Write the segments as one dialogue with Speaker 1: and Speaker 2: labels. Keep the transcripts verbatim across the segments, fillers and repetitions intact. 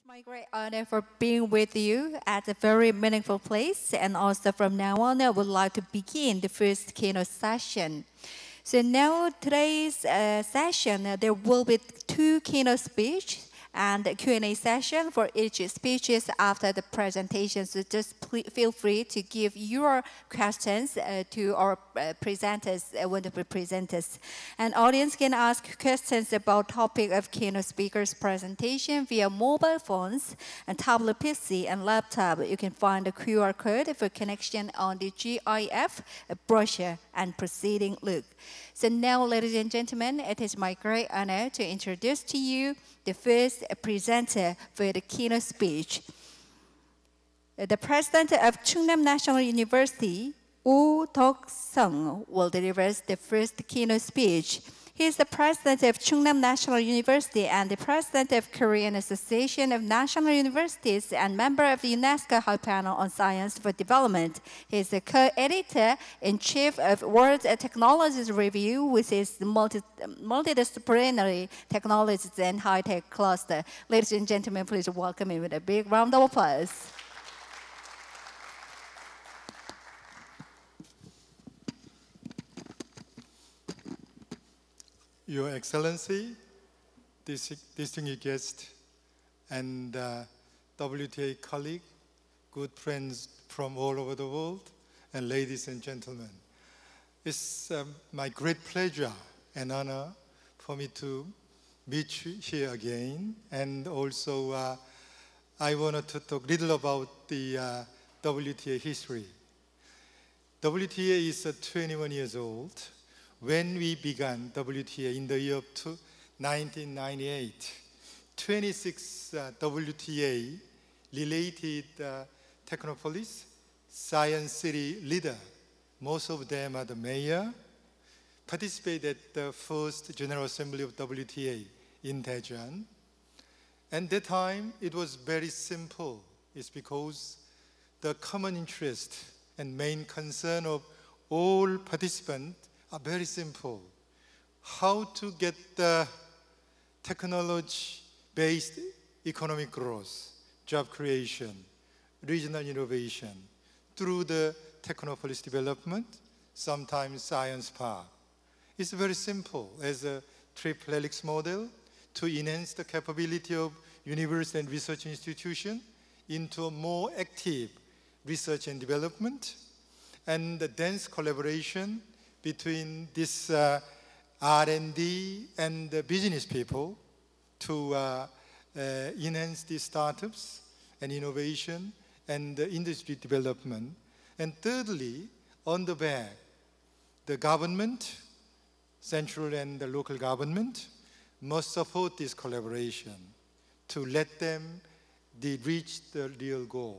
Speaker 1: my great honor for being with you at a very meaningful place. And also from now on, I would like to begin the first keynote session. So now today's uh, session, uh, there will be two keynote speeches and a Q and A session for each speeches after the presentation. So just feel free to give your questions uh, to our uh, presenters, uh, wonderful presenters. And audience can ask questions about topic of keynote speaker's presentation via mobile phones and tablet P C and laptop. You can find the Q R code for connection on the GIF brochure and proceeding look. So now, ladies and gentlemen, it is my great honor to introduce to you the first presenter for the keynote speech. The president of Chungnam National University, Deog-Seong, will deliver the first keynote speech. He is the president of Chungnam National University and the president of Korean Association of National Universities and member of the UNESCO High Panel on Science for Development. He is the co-editor-in-chief of World Technologies Review, which is the multi multidisciplinary technologies and high-tech cluster. Ladies and gentlemen, please welcome him with a big round of applause.
Speaker 2: Your Excellency, distinguished guest, and uh, W T A colleague, good friends from all over the world, and ladies and gentlemen. It's um, my great pleasure and honor for me to meet you here again. And also, uh, I wanted to talk a little about the uh, W T A history. W T A is uh, twenty-one years old. When we began W T A in the year of nineteen ninety-eight, twenty-six uh, W T A-related uh, Technopolis, Science City leader, most of them are the mayor, participated at the first General Assembly of W T A in Daejeon. And that time, it was very simple. It's because the common interest and main concern of all participants are very simple. How to get the technology-based economic growth, job creation, regional innovation through the Technopolis development, sometimes science park. It's very simple as a triple helix model to enhance the capability of university and research institution into a more active research and development, and the dense collaboration between this uh, R and D and the business people to uh, uh, enhance the startups and innovation and the industry development. And thirdly, on the back, the government, central and the local government, must support this collaboration to let them de reach the real goal.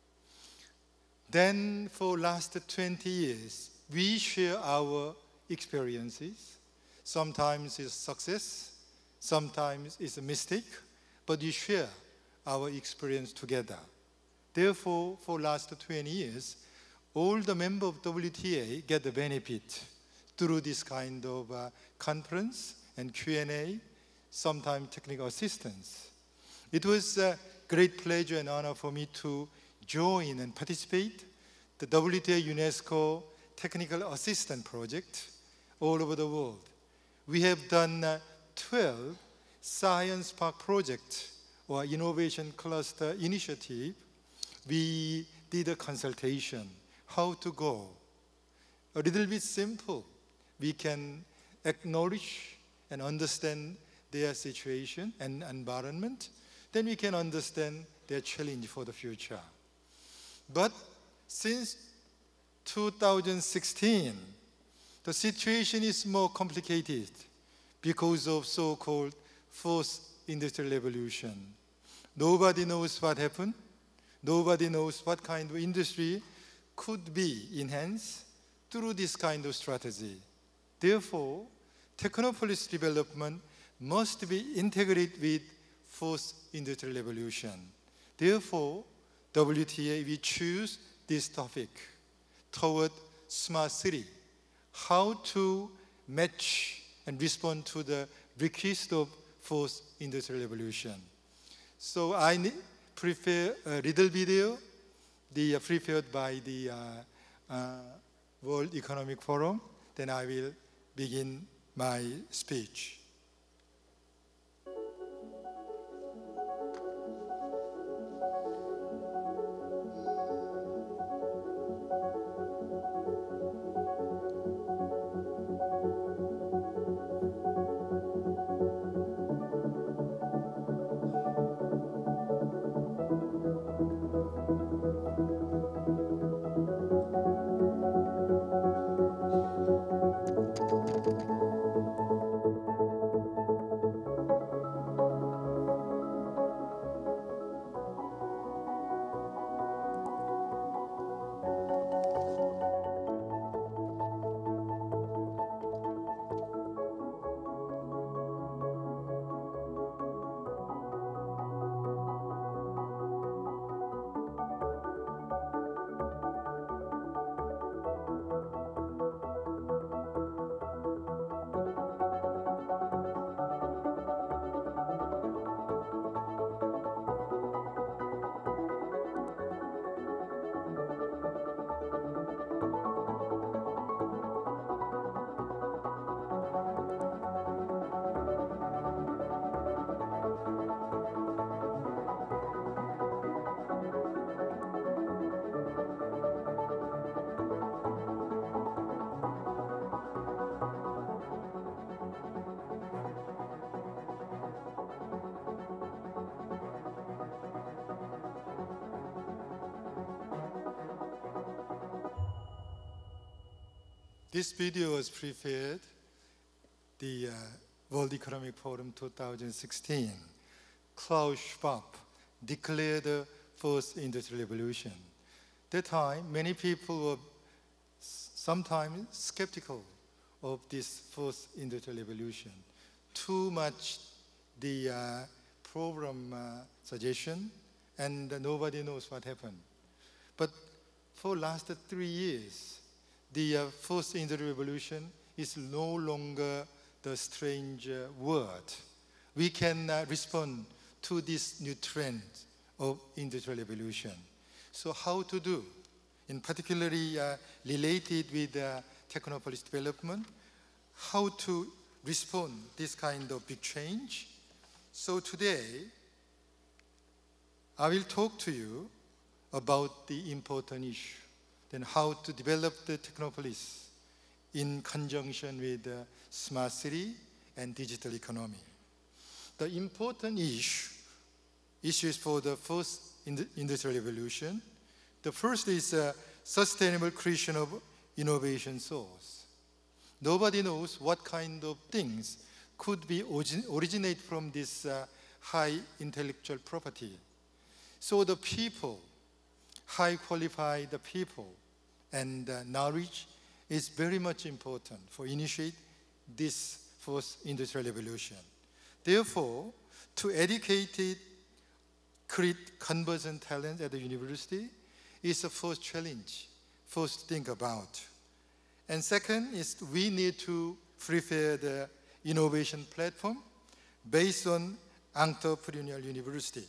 Speaker 2: Then for last twenty years, we share our experiences. Sometimes it's success, sometimes it's a mistake, but we share our experience together. Therefore, for last twenty years, all the members of W T A get the benefit through this kind of uh, conference and Q and A, sometimes technical assistance. It was a great pleasure and honor for me to join and participate the W T A UNESCO Technical Assistant Project all over the world. We have done uh, twelve Science Park projects or Innovation Cluster Initiative. We did a consultation, how to go. A little bit simple. We can acknowledge and understand their situation and environment. Then we can understand their challenge for the future. But since two thousand sixteen, the situation is more complicated because of so-called fourth industrial revolution. Nobody knows what happened. Nobody knows what kind of industry could be enhanced through this kind of strategy. Therefore, Technopolis development must be integrated with fourth industrial revolution. Therefore, W T A, we choose this topic toward smart city, how to match and respond to the request of fourth industrial revolution. So I ne- prepare a little video, the, uh, prepared by the uh, uh, World Economic Forum. Then I will begin my speech. This video was prepared the uh, World Economic Forum two thousand sixteen. Klaus Schwab declared the fourth industrial revolution. That time, many people were sometimes skeptical of this fourth industrial revolution. Too much the uh, program uh, suggestion, and uh, nobody knows what happened. But for last three years, the uh, fourth industrial revolution is no longer the strange uh, word. We can uh, respond to this new trend of industrial revolution. So how to do? In particularly uh, related with uh, Technopolis development, how to respond this kind of big change. So today, I will talk to you about the important issue, then how to develop the Technopolis in conjunction with the smart city and digital economy. The important issue, issues for the first industrial revolution. The first is uh, sustainable creation of innovation source. Nobody knows what kind of things could be origin originate from this uh, high intellectual property. So the people, high qualified people, and uh, knowledge is very much important for initiate this fourth industrial revolution. Therefore, to educate it, create convergent talent at the university is the first challenge, first to think about. And second is we need to prepare the innovation platform based on entrepreneurial university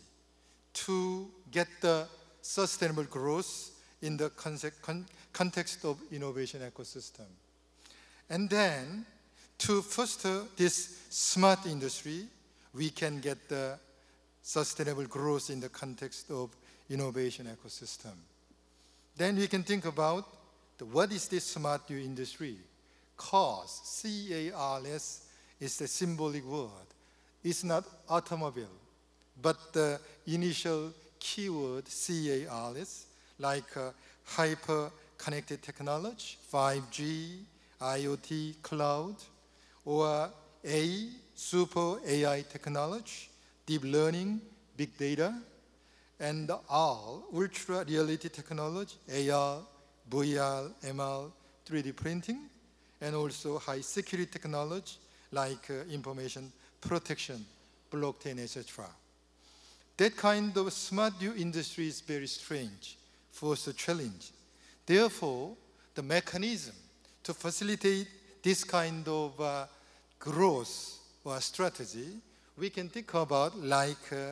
Speaker 2: to get the sustainable growth in the context of innovation ecosystem. And then to foster this smart industry, we can get the sustainable growth in the context of innovation ecosystem. Then we can think about the, what is this smart new industry? Cars, C A R S, is a symbolic word. It's not automobile, but the initial keyword C A R S, like uh, hyper-connected technology, five G, IoT, cloud, or A, super A I technology, deep learning, big data, and R, ultra reality technology, A R, V R, M R, three D printing, and also high security technology like uh, information protection, blockchain, et cetera. That kind of smart new industry is very strange, first a challenge. Therefore, the mechanism to facilitate this kind of uh, growth or strategy, we can think about like uh,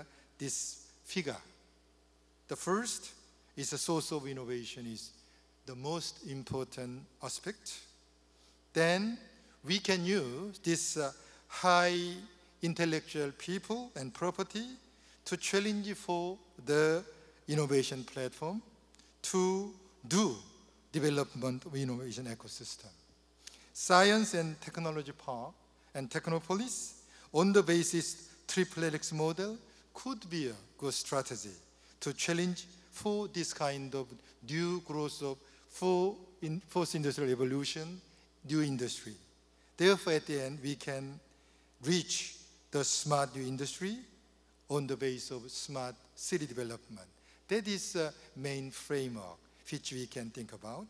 Speaker 2: this figure. The first is the source of innovation is the most important aspect. Then we can use this uh, high intellectual people and property to challenge for the innovation platform to do development of innovation ecosystem. Science and Technology Park and Technopolis on the basis triple helix model could be a good strategy to challenge for this kind of new growth of for in fourth industrial revolution, new industry. Therefore, at the end, we can reach the smart new industry on the base of smart city development. That is the main framework which we can think about.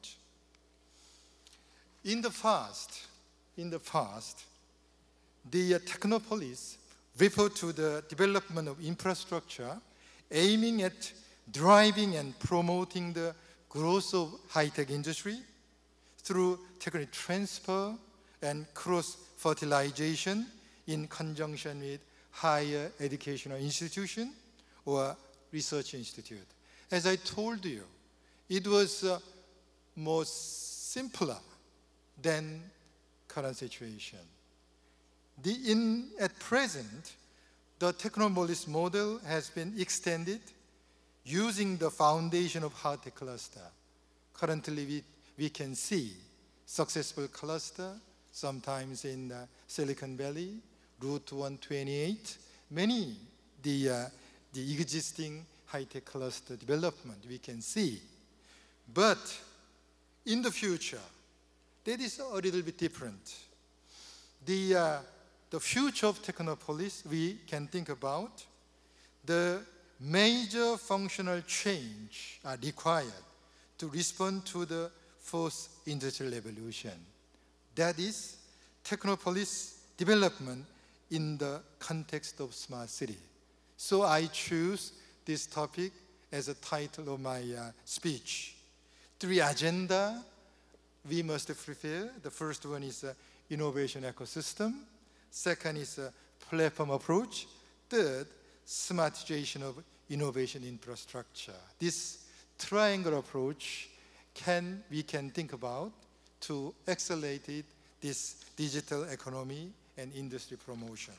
Speaker 2: In the past, in the past, the uh, Technopolis referred to the development of infrastructure aiming at driving and promoting the growth of high-tech industry through technology transfer and cross-fertilization in conjunction with higher educational institution or research institute. As I told you, it was uh, more simpler than current situation. The, in, at present, the Technopolis model has been extended using the foundation of high-tech cluster. Currently, we, we can see successful cluster, sometimes in uh, Silicon Valley, Route one twenty-eight, many the, uh, the existing high-tech cluster development we can see. But in the future, that is a little bit different. The, uh, the future of Technopolis, we can think about the major functional change are required to respond to the fourth industrial revolution. That is Technopolis development in the context of smart city. So I choose this topic as a title of my uh, speech. Three agenda we must prepare. The first one is uh, innovation ecosystem. Second is a platform approach. Third, smartization of innovation infrastructure. This triangle approach can we can think about to accelerate this digital economy and industry promotion.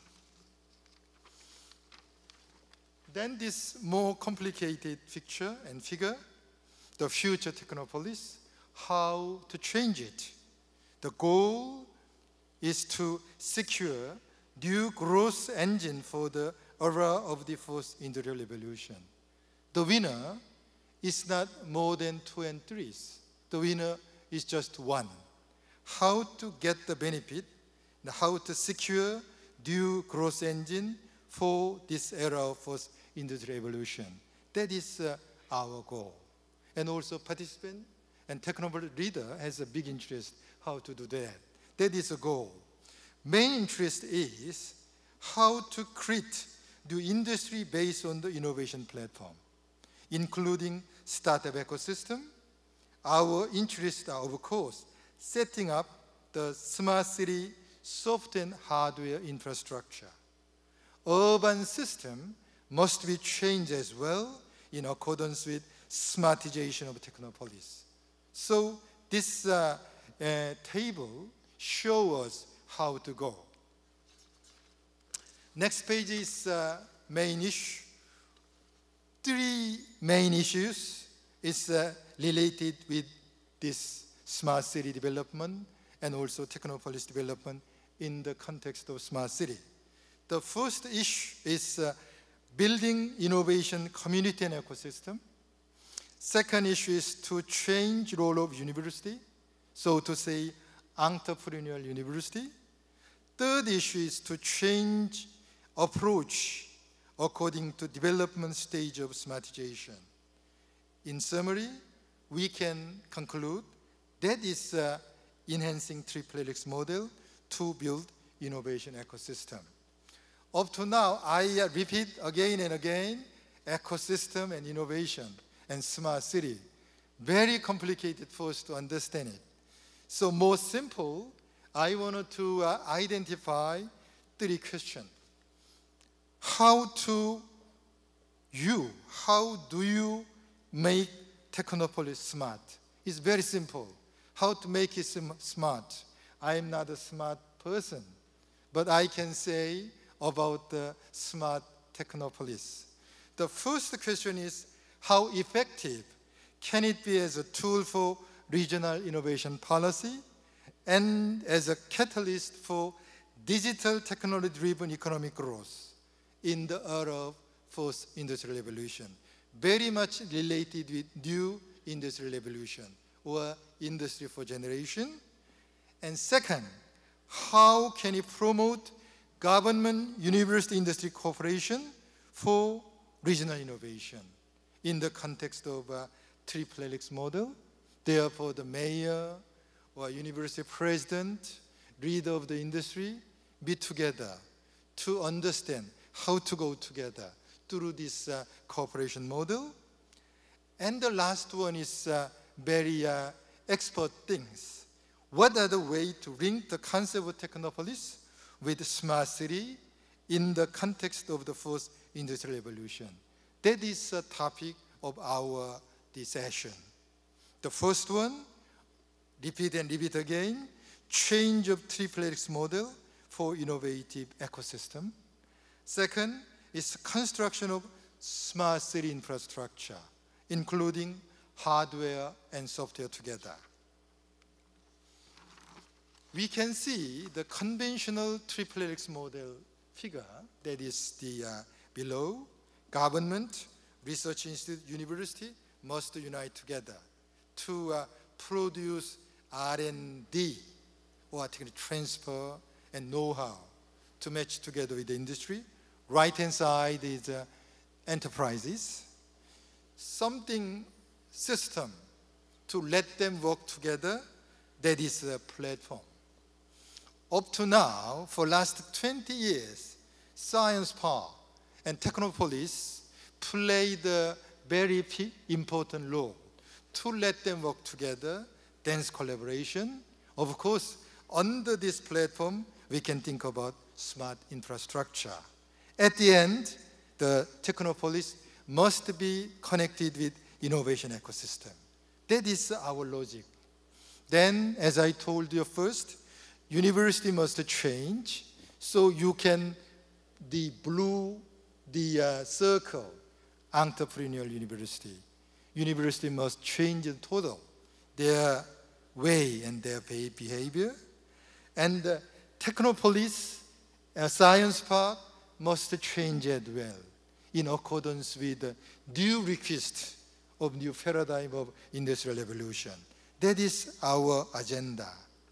Speaker 2: Then this more complicated picture and figure, the future Technopolis, how to change it. The goal is to secure new growth engine for the era of the fourth industrial revolution. The winner is not more than two and threes. The winner is just one. How to get the benefit, and how to secure new growth engine for this era of fourth industrial revolution. That is uh, our goal. And also participant and Technopolis leader has a big interest how to do that. That is a goal. Main interest is how to create the industry based on the innovation platform, including startup ecosystem. Our interests are, of course, setting up the smart city software and hardware infrastructure. Urban system must be changed as well in accordance with smartization of Technopolis. So this uh, uh, table shows us how to go. Next page is uh, main issue. Three main issues is uh, related with this smart city development and also Technopolis development in the context of smart city. The first issue is uh, building innovation community and ecosystem. Second issue is to change role of university, so to say entrepreneurial university. Third issue is to change approach according to development stage of smartization. In summary, we can conclude that is uh, enhancing triple helix model to build innovation ecosystem. Up to now, I uh, repeat again and again, ecosystem and innovation and smart city. Very complicated for us to understand it. So more simple, I wanted to uh, identify three questions. How to you, how do you make Technopolis smart? It's very simple. How to make it smart? I am not a smart person, but I can say about the smart Technopolis. The first question is, how effective can it be as a tool for regional innovation policy and as a catalyst for digital technology-driven economic growth in the era of fourth industrial revolution? Very much related with new industrial revolution or industry for generation. And second, how can it promote government university industry cooperation for regional innovation in the context of a triple helix model? Therefore, the mayor or university president, leader of the industry, be together to understand how to go together through this uh, cooperation model. And the last one is uh, very uh, expert things. What are the ways to link the concept of Technopolis with smart city in the context of the fourth industrial revolution? That is a topic of our this session. The first one, repeat and repeat again, change of triple helix model for innovative ecosystem. Second is construction of smart city infrastructure, including hardware and software together. We can see the conventional triple helix model figure, that is the uh, below. Government, research institute, university must unite together to uh, produce R and D, or technical transfer and know-how to match together with the industry. Right-hand side is uh, enterprises. Something system to let them work together, that is a platform. Up to now, for last twenty years, Science Park and Technopolis played a very important role to let them work together, dense collaboration. Of course, under this platform, we can think about smart infrastructure. At the end, the Technopolis must be connected with innovation ecosystem. That is our logic. Then, as I told you first, university must change so you can, the blue, the uh, circle, entrepreneurial university. University must change in total their way and their behavior. And uh, Technopolis, uh, Science Park must change as well in accordance with the due request of new paradigm of industrial revolution. That is our agenda.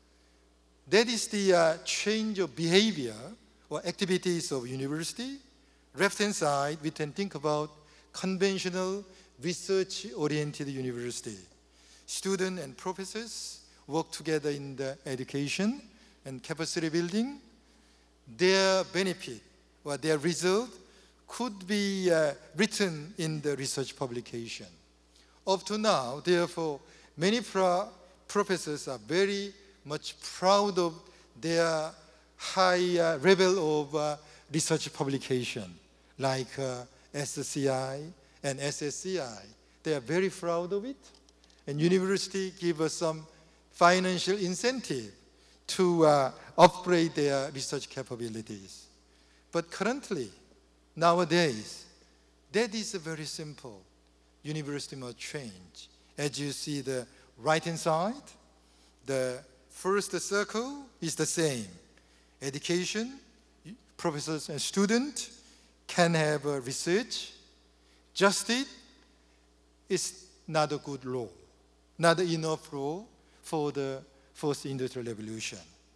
Speaker 2: That is the uh, change of behavior or activities of university. Left-hand side, we can think about conventional research-oriented university. Students and professors work together in the education and capacity building. Their benefit or their result could be uh, written in the research publication. Up to now, therefore, many pro professors are very much proud of their high uh, level of uh, research publication, like uh, S C I and S S C I. They are very proud of it. And university give us some financial incentive to uh, upgrade their research capabilities. But currently, nowadays, that is very simple. University must change. As you see the right-hand side, the first circle is the same. Education, professors and students can have uh, research. Just it is not a good law, not enough law for the fourth industrial revolution.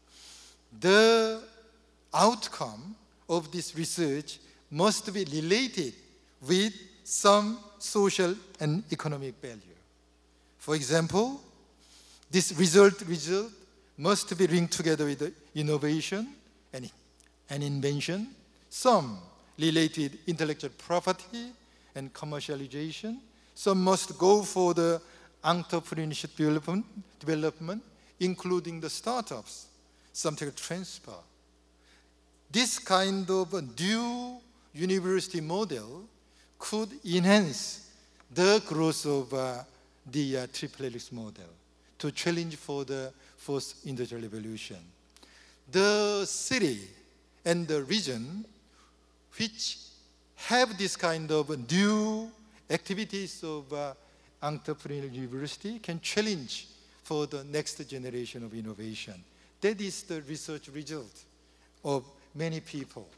Speaker 2: The outcome of this research must be related with some social and economic value. For example, this result, result must be linked together with the innovation and, and invention, some related intellectual property and commercialization, some must go for the entrepreneurship development, development including the startups, some tech transfer. This kind of a new university model could enhance the growth of uh, the uh, triple helix model to challenge for the fourth industrial revolution. The city and the region which have this kind of new activities of uh, entrepreneurial university can challenge for the next generation of innovation. That is the research result of many people.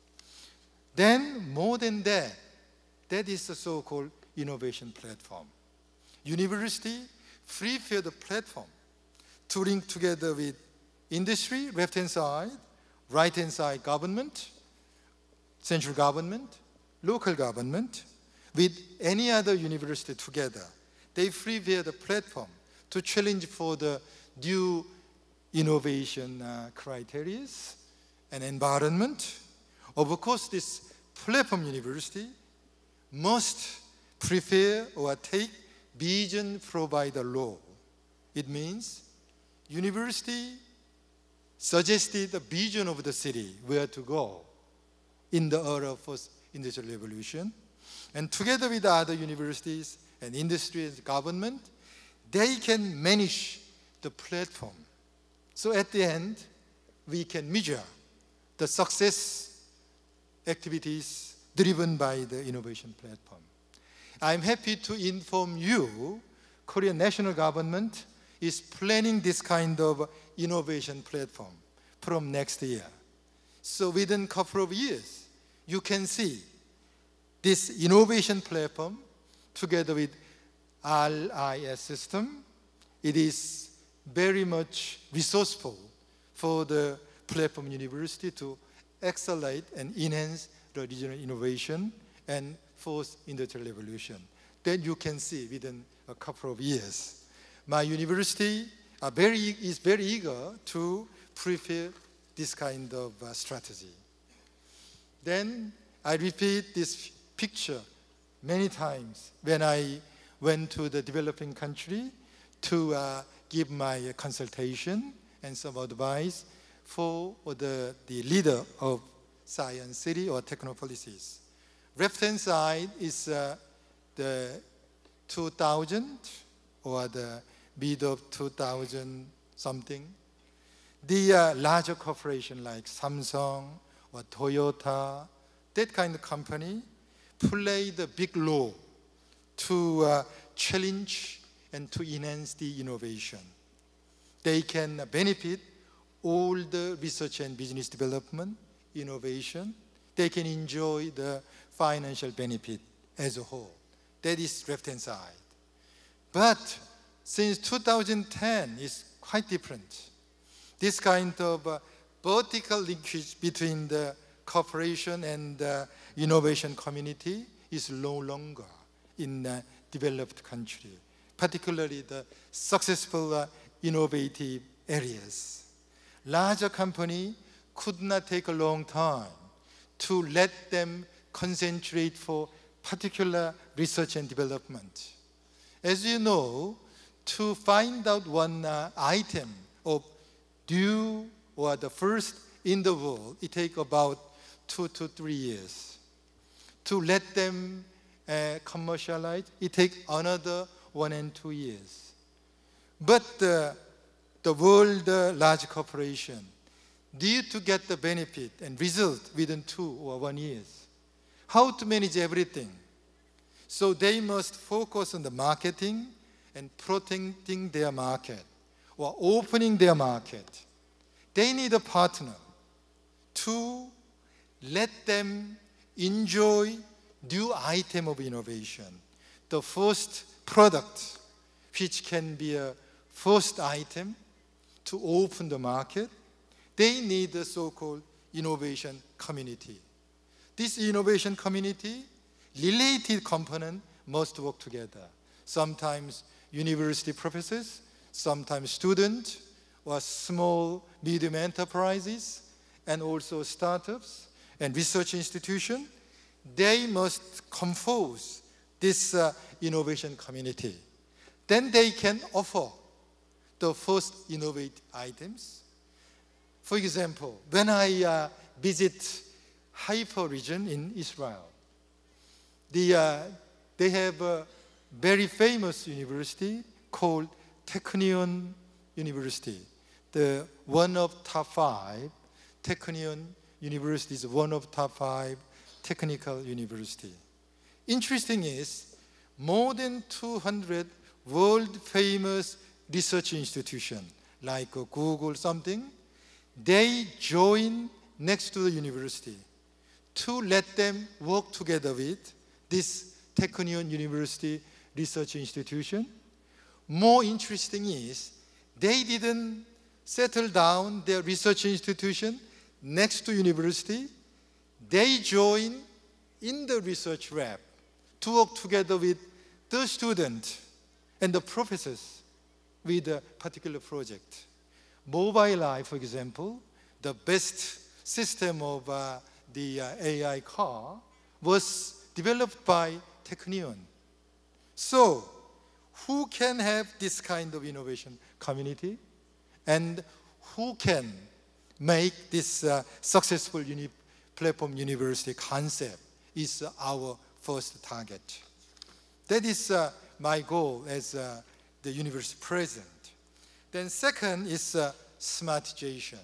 Speaker 2: Then, more than that, that is the so-called innovation platform. University prepare the platform to link together with industry, left-hand side, right-hand side government, central government, local government, with any other university together. They prepare the platform to challenge for the new innovation uh, criteria and environment. Of course, this platform university must prepare or take vision provider role. It means university suggested the vision of the city, where to go in the era of first industrial revolution. And together with other universities and industry and government, they can manage the platform. So at the end, we can measure the success activities driven by the innovation platform. I'm happy to inform you, Korean national government is planning this kind of innovation platform from next year. So within a couple of years, you can see this innovation platform together with R I S system. It is very much resourceful for the platform university to accelerate and enhance the regional innovation and fourth industrial revolution. Then you can see within a couple of years. My university are very, is very eager to prepare this kind of uh, strategy. Then I repeat this picture many times when I went to the developing country to uh, give my consultation and some advice for the, the leader of Science City or Technopolis. Left-hand side is uh, the two thousand or the mid of two thousand something. The uh, larger corporation like Samsung or Toyota, that kind of company played a big role to uh, challenge and to enhance the innovation. They can benefit all the research and business development, innovation. They can enjoy the financial benefit as a whole. That is left-hand side. But since two thousand ten is quite different. This kind of uh, vertical linkage between the corporation and the innovation community is no longer in uh, developed country, particularly the successful uh, innovative areas. Larger company could not take a long time to let them concentrate for particular research and development. As you know, to find out one uh, item of new or the first in the world, it takes about two to three years. To let them uh, commercialize, it takes another one and two years. But uh, the world uh, large corporation need to get the benefit and result within two or one years. How to manage everything? So they must focus on the marketing and protecting their market or opening their market. They need a partner to let them enjoy new item of innovation. The first product, which can be a first item to open the market, they need a so-called innovation community. This innovation community, related component must work together. Sometimes university professors, sometimes students, or small, medium enterprises, and also startups and research institutions, they must compose this uh, innovation community. Then they can offer the first innovative items. For example, when I uh, visit Haifa region in Israel, The, uh, they have a very famous university called Technopolis University. The one of top five, Technopolis University is one of top five technical university. Interesting is, more than two hundred world-famous research institutions, like uh, Google something, they join next to the university to let them work together with this Technopolis University research institution. More interesting is, they didn't settle down their research institution next to university. They join in the research lab to work together with the student and the professors with a particular project. Mobileye, for example, the best system of uh, the uh, A I car was developed by Technopolis. So, who can have this kind of innovation community? And who can make this uh, successful uni platform university concept is uh, our first target. That is uh, my goal as uh, the university president. Then second is uh, smartization.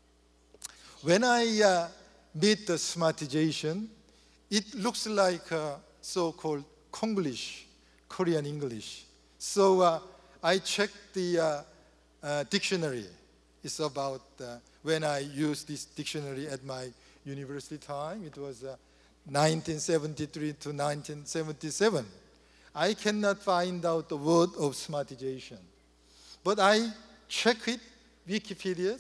Speaker 2: When I uh, meet the smartization, it looks like uh, so-called Konglish, Korean English. So uh, I checked the uh, uh, dictionary. It's about uh, when I used this dictionary at my university time. It was uh, nineteen seventy-three to nineteen seventy-seven. I cannot find out the word of smartization. But I check it, Wikipedia.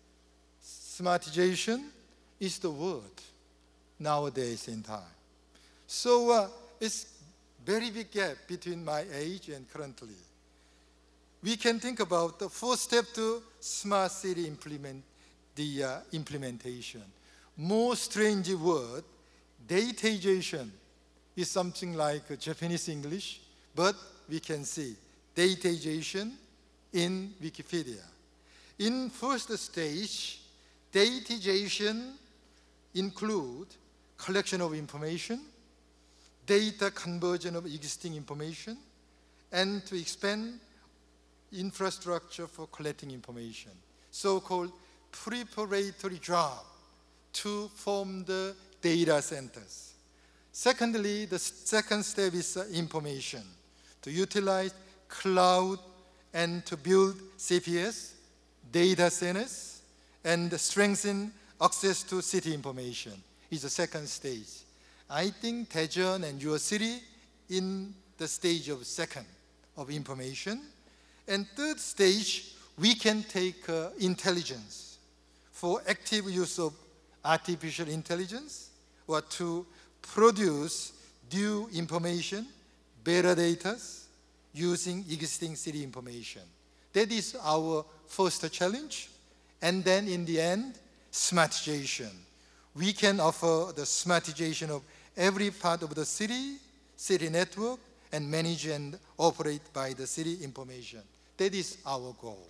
Speaker 2: Smartization is the word nowadays in time. So uh, it's very big gap between my age and currently. We can think about the first step to smart city implement, the uh, implementation. More strange word, Daejeon is something like Japanese English, but we can see Daejeon in Wikipedia. In first stage, Daejeon include collection of information, data conversion of existing information, and to expand infrastructure for collecting information, so-called preparatory job to form the data centers. Secondly, the second step is uh, information, to utilize cloud and to build C P S, data centers, and strengthen access to city information is the second stage. I think Daejeon and your city in the stage of second of information. And third stage, we can take uh, intelligence for active use of artificial intelligence or to produce new information, better data using existing city information. That is our first challenge. And then in the end, smartization. We can offer the smartization of every part of the city, city network, and manage and operate by the city information. That is our goal.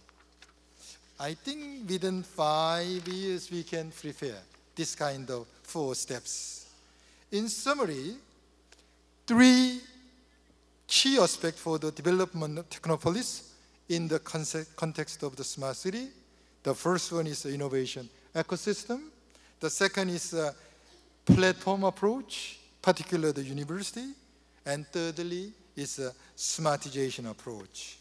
Speaker 2: I think within five years we can prepare this kind of four steps. In summary, three key aspects for the development of Technopolis in the context of the smart city. The first one is the innovation ecosystem. The second is a platform approach, particularly the university. And thirdly is a smartization approach.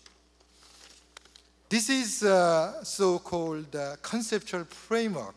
Speaker 2: This is a so-called uh, conceptual framework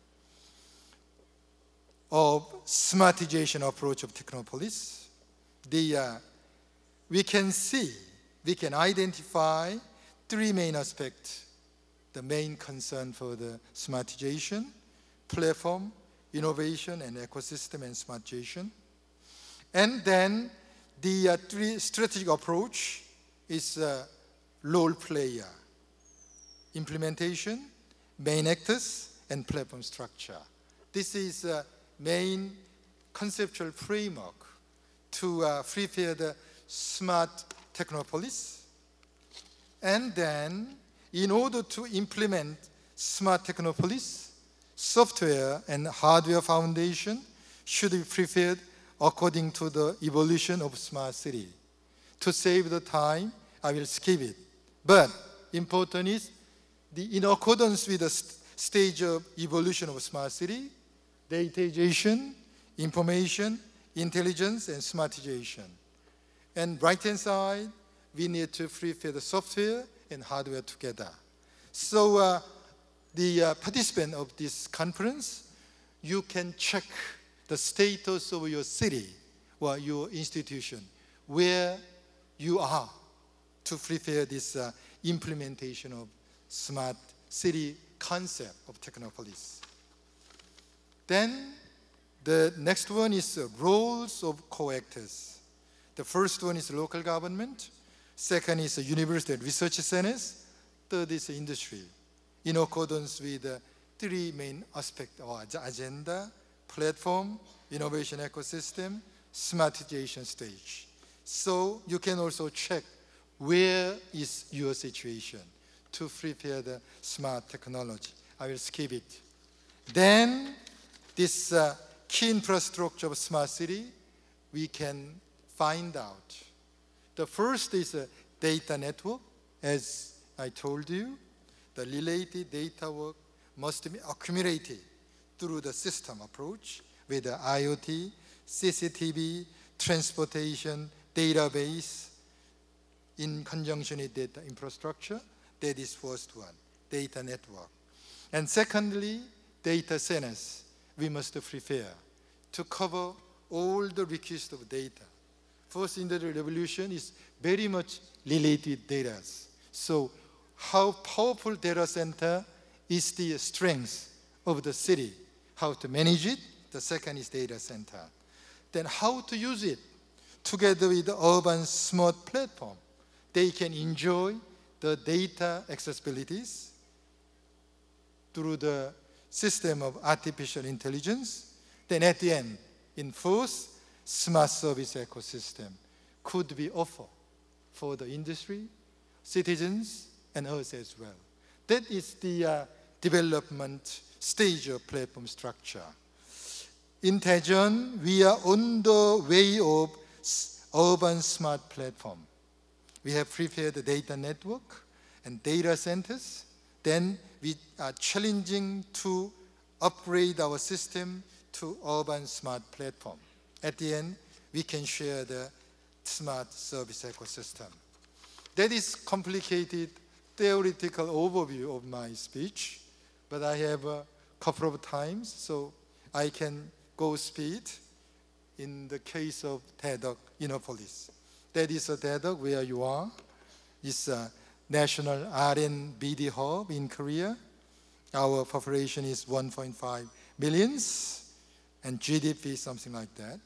Speaker 2: of smartization approach of Technopolis. The, uh, we can see, we can identify three main aspects. The main concern for the smartization, platform, innovation, and ecosystem and smartization. And then the uh, three strategic approach is uh, role player, implementation, main actors, and platform structure. This is a uh, main conceptual framework to uh, prepare the smart Technopolis. And then, in order to implement smart Technopolis, software and hardware foundation should be prepared according to the evolution of smart city. To save the time, I will skip it. But important is, the, in accordance with the st stage of evolution of smart city, datization, information, intelligence, and smartization. And right-hand side, we need to prepare the software and hardware together. So uh, the uh, participant of this conference, you can check the status of your city or your institution, where you are to prepare this uh, implementation of smart city concept of Technopolis. Then the next one is uh, roles of co-actors. The first one is local government. Second is uh, university and research centers. Third is industry, in accordance with the three main aspects of our agenda: platform, innovation ecosystem, smartization stage. So you can also check where is your situation to prepare the smart technology. I will skip it. Then this uh, key infrastructure of smart city, we can find out. The first is a data network. As I told you, the related data work must be accumulated through the system approach with the IoT, C C T V, transportation, database, in conjunction with data infrastructure. That is first one, data network. And secondly, data centers. We must prepare to cover all the requests of data. First industrial revolution is very much related with data. So how powerful data center is the strength of the city, how to manage it. The second is data center. Then how to use it together with the urban smart platform. They can enjoy the data accessibilities through the system of artificial intelligence. Then at the end, in fourth, smart service ecosystem could be offered for the industry, citizens, and us as well. That is the uh, development stage of platform structure. In Daejeon, we are on the way of urban smart platform. We have prepared the data network and data centers. Then we are challenging to upgrade our system to urban smart platform. At the end, we can share the smart service ecosystem. That is complicated theoretical overview of my speech, but I have a couple of times, so I can go speed in the case of Technopolis. That is a Daejeon where you are. It's a national R and D hub in Korea. Our population is one point five million, and G D P is something like that.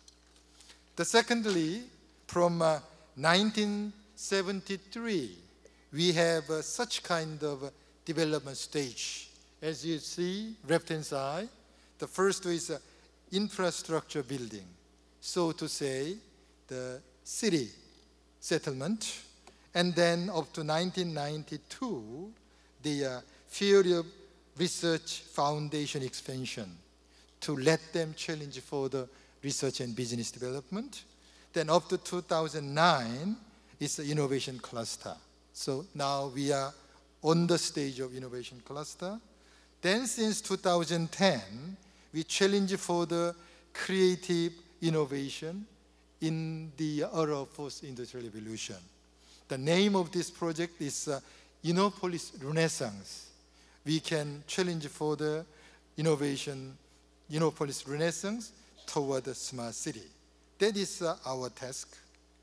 Speaker 2: The secondly, from uh, nineteen seventy-three, we have uh, such kind of uh, development stage. As you see, left-hand side, the first is uh, infrastructure building. So to say, the city settlement, and then up to nineteen ninety-two, the uh, field of research foundation expansion to let them challenge for the research and business development. Then up to two thousand nine, it's the innovation cluster. So now we are on the stage of innovation cluster. Then since two thousand ten, we challenge for the creative innovation in the era of fourth industrial revolution. The name of this project is uh, Innopolis Renaissance. We can challenge for the innovation, Innopolis Renaissance toward the smart city. That is uh, our task.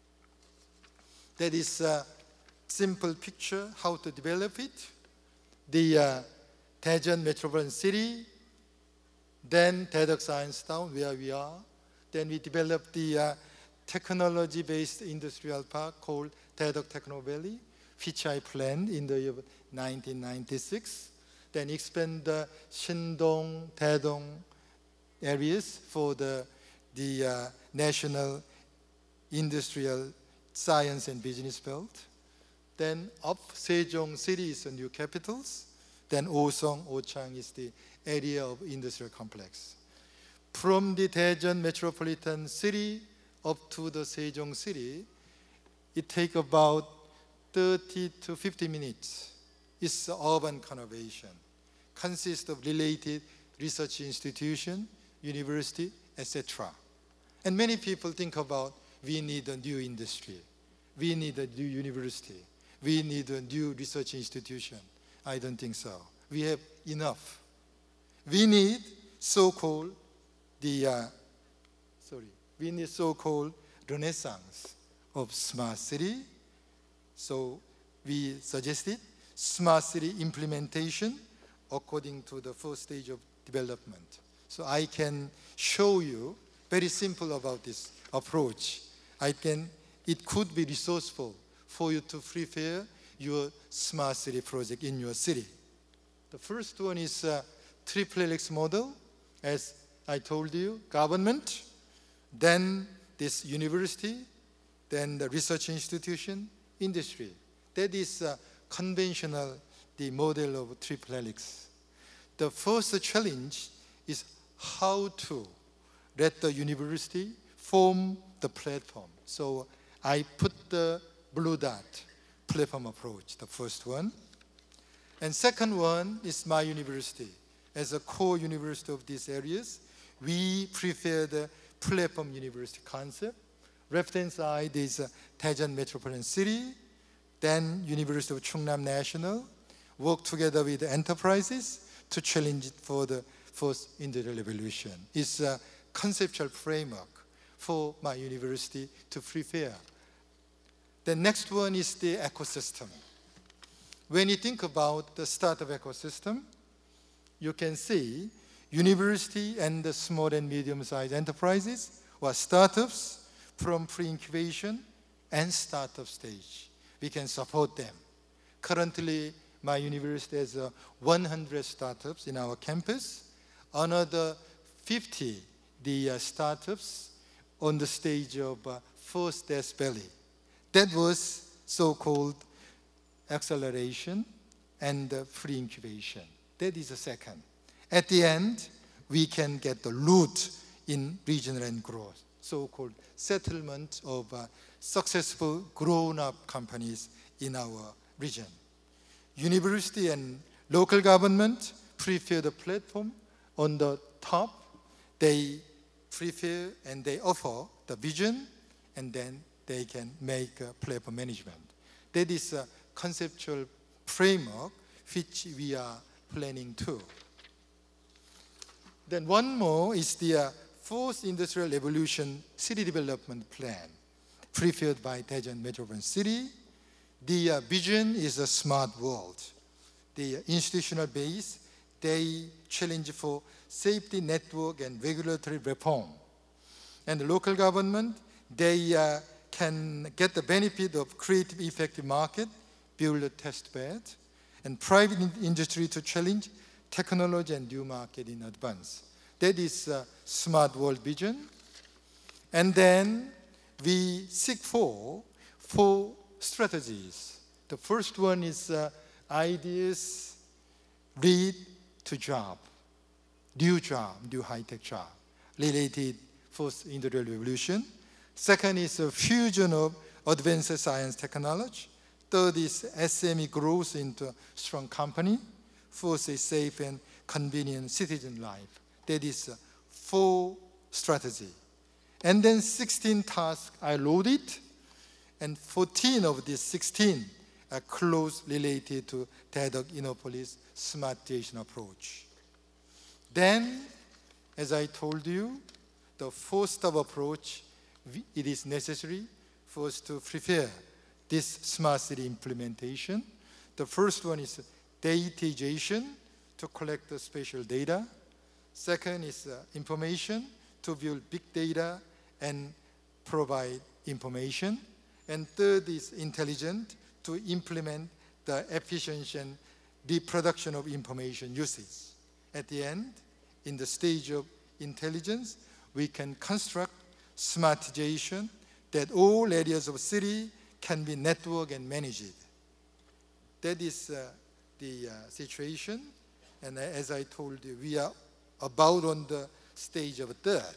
Speaker 2: That is a simple picture how to develop it. The uh, Daejeon Metropolitan City, then Daejeon Science Town, where we are. Then we developed the uh, technology-based industrial park called Daejeon Techno Valley, which I planned in the year nineteen ninety-six. Then expand the Shindong, Daejeon areas for the, the uh, national industrial science and business belt. Then up Sejong City is the new capitals. Then Osong, Ochang is the area of industrial complex. From the Daejeon Metropolitan City up to the Daejeon City, it takes about thirty to fifty minutes. It's urban conservation. Consists of related research institution, university, et cetera. And many people think about we need a new industry. We need a new university. We need a new research institution. I don't think so. We have enough. We need so-called the, uh, sorry, we need so-called renaissance of smart city. So we suggested smart city implementation according to the first stage of development. So I can show you very simple about this approach. I can, it could be resourceful for you to prepare your smart city project in your city. The first one is a triple helix model, as I told you, government, then this university, then the research institution, industry. That is uh, conventional, the model of triple helix. The first challenge is how to let the university form the platform. So I put the blue dot, platform approach, the first one. And second one is my university. As a core university of these areas, we prefer the platform university concept. Left-hand side is uh, Daejeon Metropolitan City, then University of Chungnam National, work together with enterprises to challenge it for the fourth industrial revolution. It's a conceptual framework for my university to prepare. The next one is the ecosystem. When you think about the startup ecosystem, you can see university and the small and medium-sized enterprises or startups from pre-incubation and startup stage. We can support them. Currently, my university has uh, one hundred startups in our campus, another fifty the uh, startups on the stage of uh, first Death Valley. That was so-called acceleration and uh, pre-incubation. That is the second. At the end, we can get the root in regional and growth, so-called settlement of uh, successful grown-up companies in our region. University and local government prepare the platform. On the top, they prepare and they offer the vision, and then they can make uh, platform management. That is a conceptual framework which we are planning to. Then one more is the uh, fourth industrial revolution city development plan prepared by Daejeon Metropolitan City. The uh, vision is a smart world. The institutional base, they challenge for safety network and regulatory reform. And the local government, they uh, can get the benefit of creative effective market, build a test bed, and private industry to challenge technology and new market in advance. That is uh, smart world vision. And then we seek for four strategies. The first one is uh, ideas lead to job, new job, new high-tech job, related fourth industrial revolution. Second is a fusion of advanced science technology. Third is S M E growth into strong company. Fourth is safe and convenient citizen life. That is uh, four strategy. And then sixteen tasks I loaded, and fourteen of these sixteen are closely related to Technopolis smart Daejeon approach. Then, as I told you, the four-step approach, it is necessary for us to prepare this smart city implementation. The first one is datization, to collect the spatial data. Second is uh, information, to build big data and provide information. And third is intelligent, to implement the efficiency and the production of information usage. At the end, in the stage of intelligence, we can construct smartization that all areas of city can be networked and managed. That is uh, the uh, situation. And as I told you, we are about on the stage of third.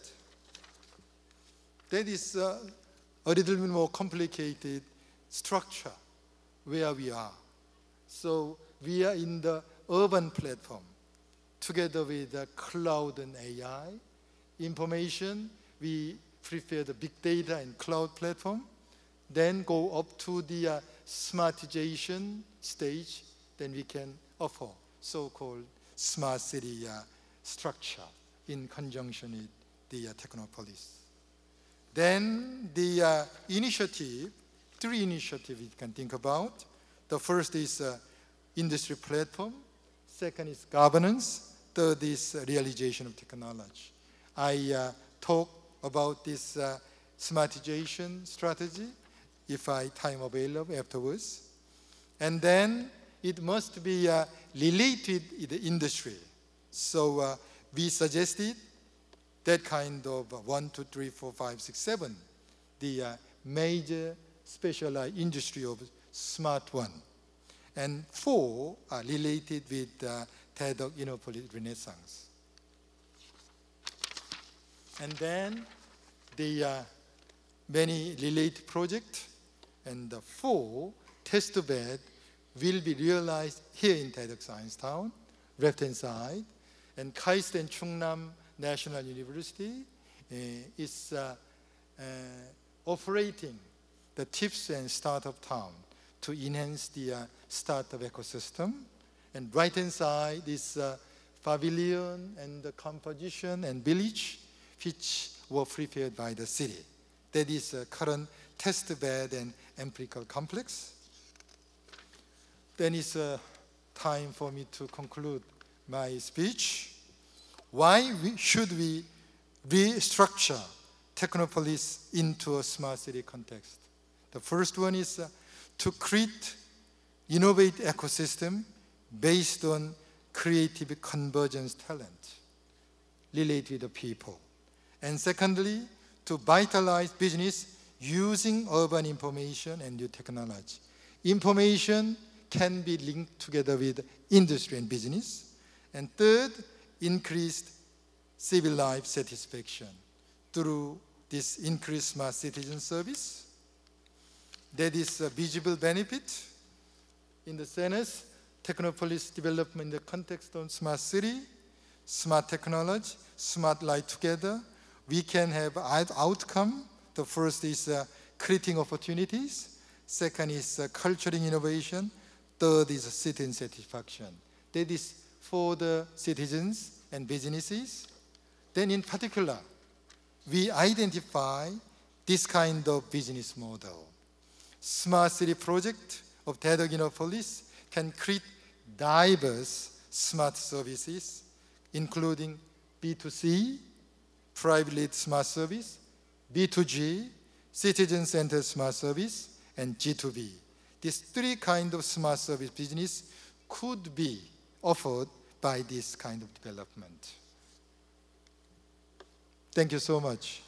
Speaker 2: That is uh, a little bit more complicated structure where we are. So we are in the urban platform together with the cloud and A I. Information, we prefer the big data and cloud platform, then go up to the uh, smartization stage, then we can offer so-called smart city uh, structure in conjunction with the uh, Technopolis. Then the uh, initiative, three initiatives we can think about. The first is uh, industry platform, second is governance, third is uh, realization of technology. I uh, talk about this uh, smartization strategy if I time available afterwards. And then it must be uh, related in the industry. So uh, we suggested that kind of uh, one, two, three, four, five, six, seven, the uh, major specialized industry of smart one. And four are related with uh, Daejeon Renaissance. And then the uh, many related projects, and the four test bed will be realized here in Daejeon Science Town, left-hand side, and Kaist and Chungnam National University uh, is uh, uh, operating the tips and startup town to enhance the uh, startup ecosystem. And right-hand side is uh, pavilion and the composition and village, which were prepared by the city. That is a current test bed and empirical complex. Then it's uh, time for me to conclude my speech. Why we, should we restructure Technopolis into a smart city context? The first one is uh, to create innovate ecosystem based on creative convergence talent related to the people. And secondly, to vitalize business using urban information and new technology. Information can be linked together with industry and business. And third, increased civil life satisfaction through this increased smart citizen service. That is a visible benefit in the sense Technopolis development in the context of smart city, smart technology, smart life together. We can have outcome. The first is uh, creating opportunities. Second is uh, culturing innovation. Third is citizen satisfaction. That is for the citizens and businesses. Then in particular, we identify this kind of business model. Smart city project of Daejeon can create diverse smart services, including B two C, private smart service, B two G, citizen-centered smart service, and G two B. These three kinds of smart service business could be offered by this kind of development. Thank you so much.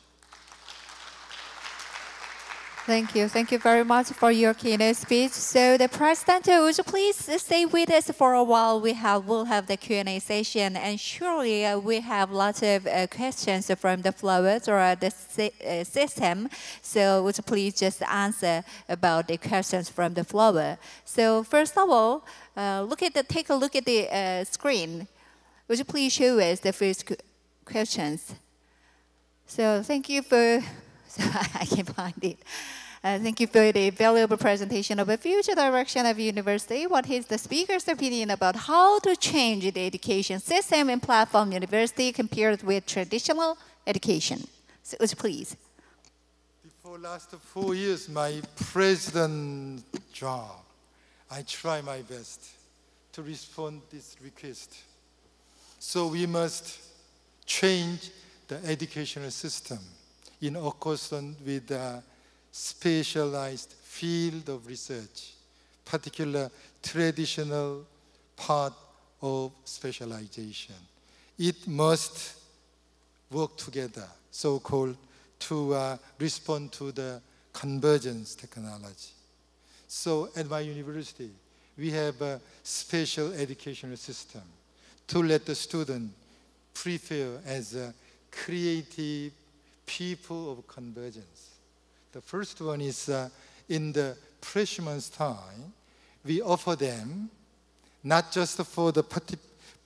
Speaker 1: Thank you. Thank you very much for your keynote speech. So the President, would you please stay with us for a while? We have, we'll have the Q and A session, and surely uh, we have lots of uh, questions from the flowers or the si uh, system. So would you please just answer about the questions from the flower? So first of all, uh, look at the, take a look at the uh, screen. Would you please show us the first questions? So thank you for. So I can find it. Uh, thank you for the valuable presentation of the future direction of university. What is the speaker's opinion about how to change the education system in platform university compared with traditional education? So, please.
Speaker 2: Before last four years, my president job, I try my best to respond to this request. So we must change the educational system in accordance with the specialized field of research, particular traditional part of specialization. It must work together, so-called, to uh, respond to the convergence technology. So at my university, we have a special educational system to let the student prepare as a creative people of convergence. The first one is uh, in the freshman's time, we offer them not just for the, partic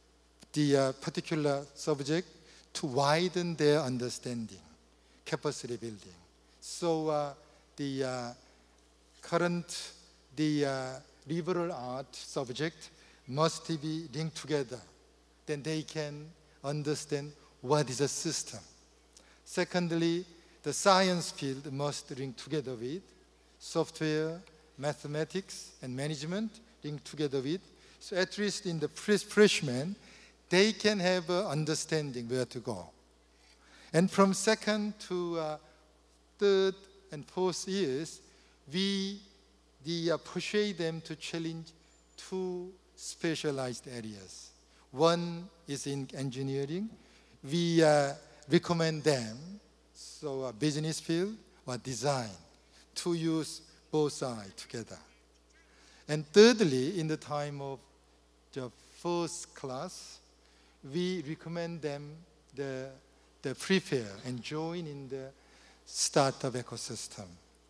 Speaker 2: the uh, particular subject, to widen their understanding, capacity building. So uh, the uh, current, the uh, liberal art subject must be linked together. Then they can understand what is a system. Secondly, the science field must link together with software, mathematics, and management linked together with. So at least in the freshmen, they can have an understanding where to go. And from second to uh, third and fourth years, we the, uh, persuade them to challenge two specialized areas. One is in engineering. We uh, recommend them, so a business field or design, to use both sides together. And thirdly, in the time of the first class, we recommend them the, the prepare and join in the startup ecosystem.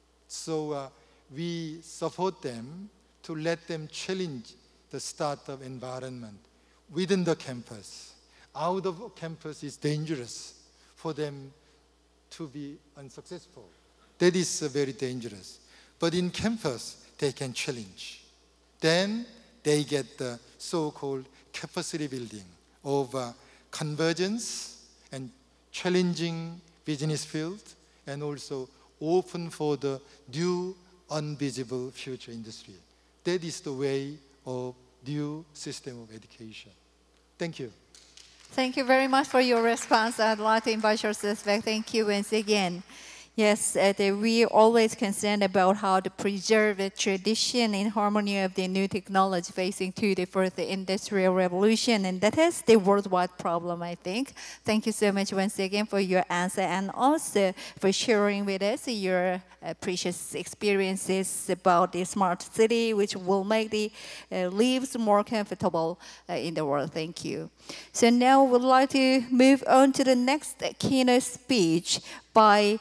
Speaker 2: So uh, we support them to let them challenge the startup environment within the campus. Out of campus is dangerous for them to be unsuccessful. That is uh, very dangerous. But in campus, they can challenge. Then they get the so-called capacity building of uh, convergence and challenging business field, and also open for the new invisible future industry. That is the way of new system of education. Thank you.
Speaker 1: Thank you very much for your response. I'd like to invite yourself back. Thank you once again. Yes, uh, the, we always concerned about how to preserve the tradition in harmony of the new technology facing to the fourth industrial revolution, and that is the worldwide problem, I think. Thank you so much once again for your answer, and also for sharing with us your uh, precious experiences about the smart city, which will make the uh, lives more comfortable uh, in the world. Thank you. So now we'd like to move on to the next keynote speech by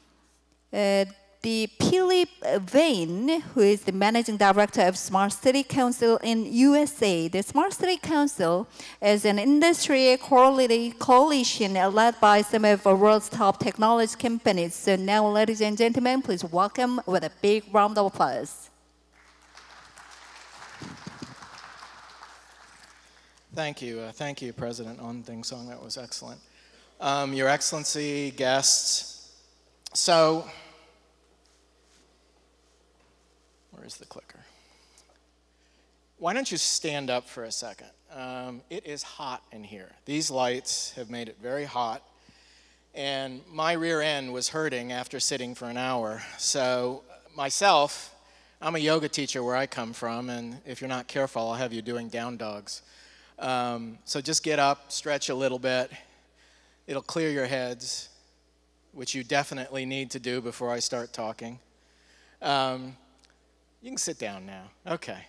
Speaker 1: Uh, the Philip Bane, who is the Managing Director of Smart City Council in U S A. The Smart City Council is an industry coalition led by some of the world's top technology companies. So now, ladies and gentlemen, please welcome with a big round of applause.
Speaker 3: Thank you. Uh, thank you, President On Deog-Seong. That was excellent. Um, Your Excellency, guests, so, where's the clicker? Why don't you stand up for a second? Um, it is hot in here. These lights have made it very hot, and my rear end was hurting after sitting for an hour. So, myself, I'm a yoga teacher where I come from, and if you're not careful, I'll have you doing down dogs. Um, so just get up, stretch a little bit. It'll clear your heads, which you definitely need to do before I start talking. Um, you can sit down now. Okay.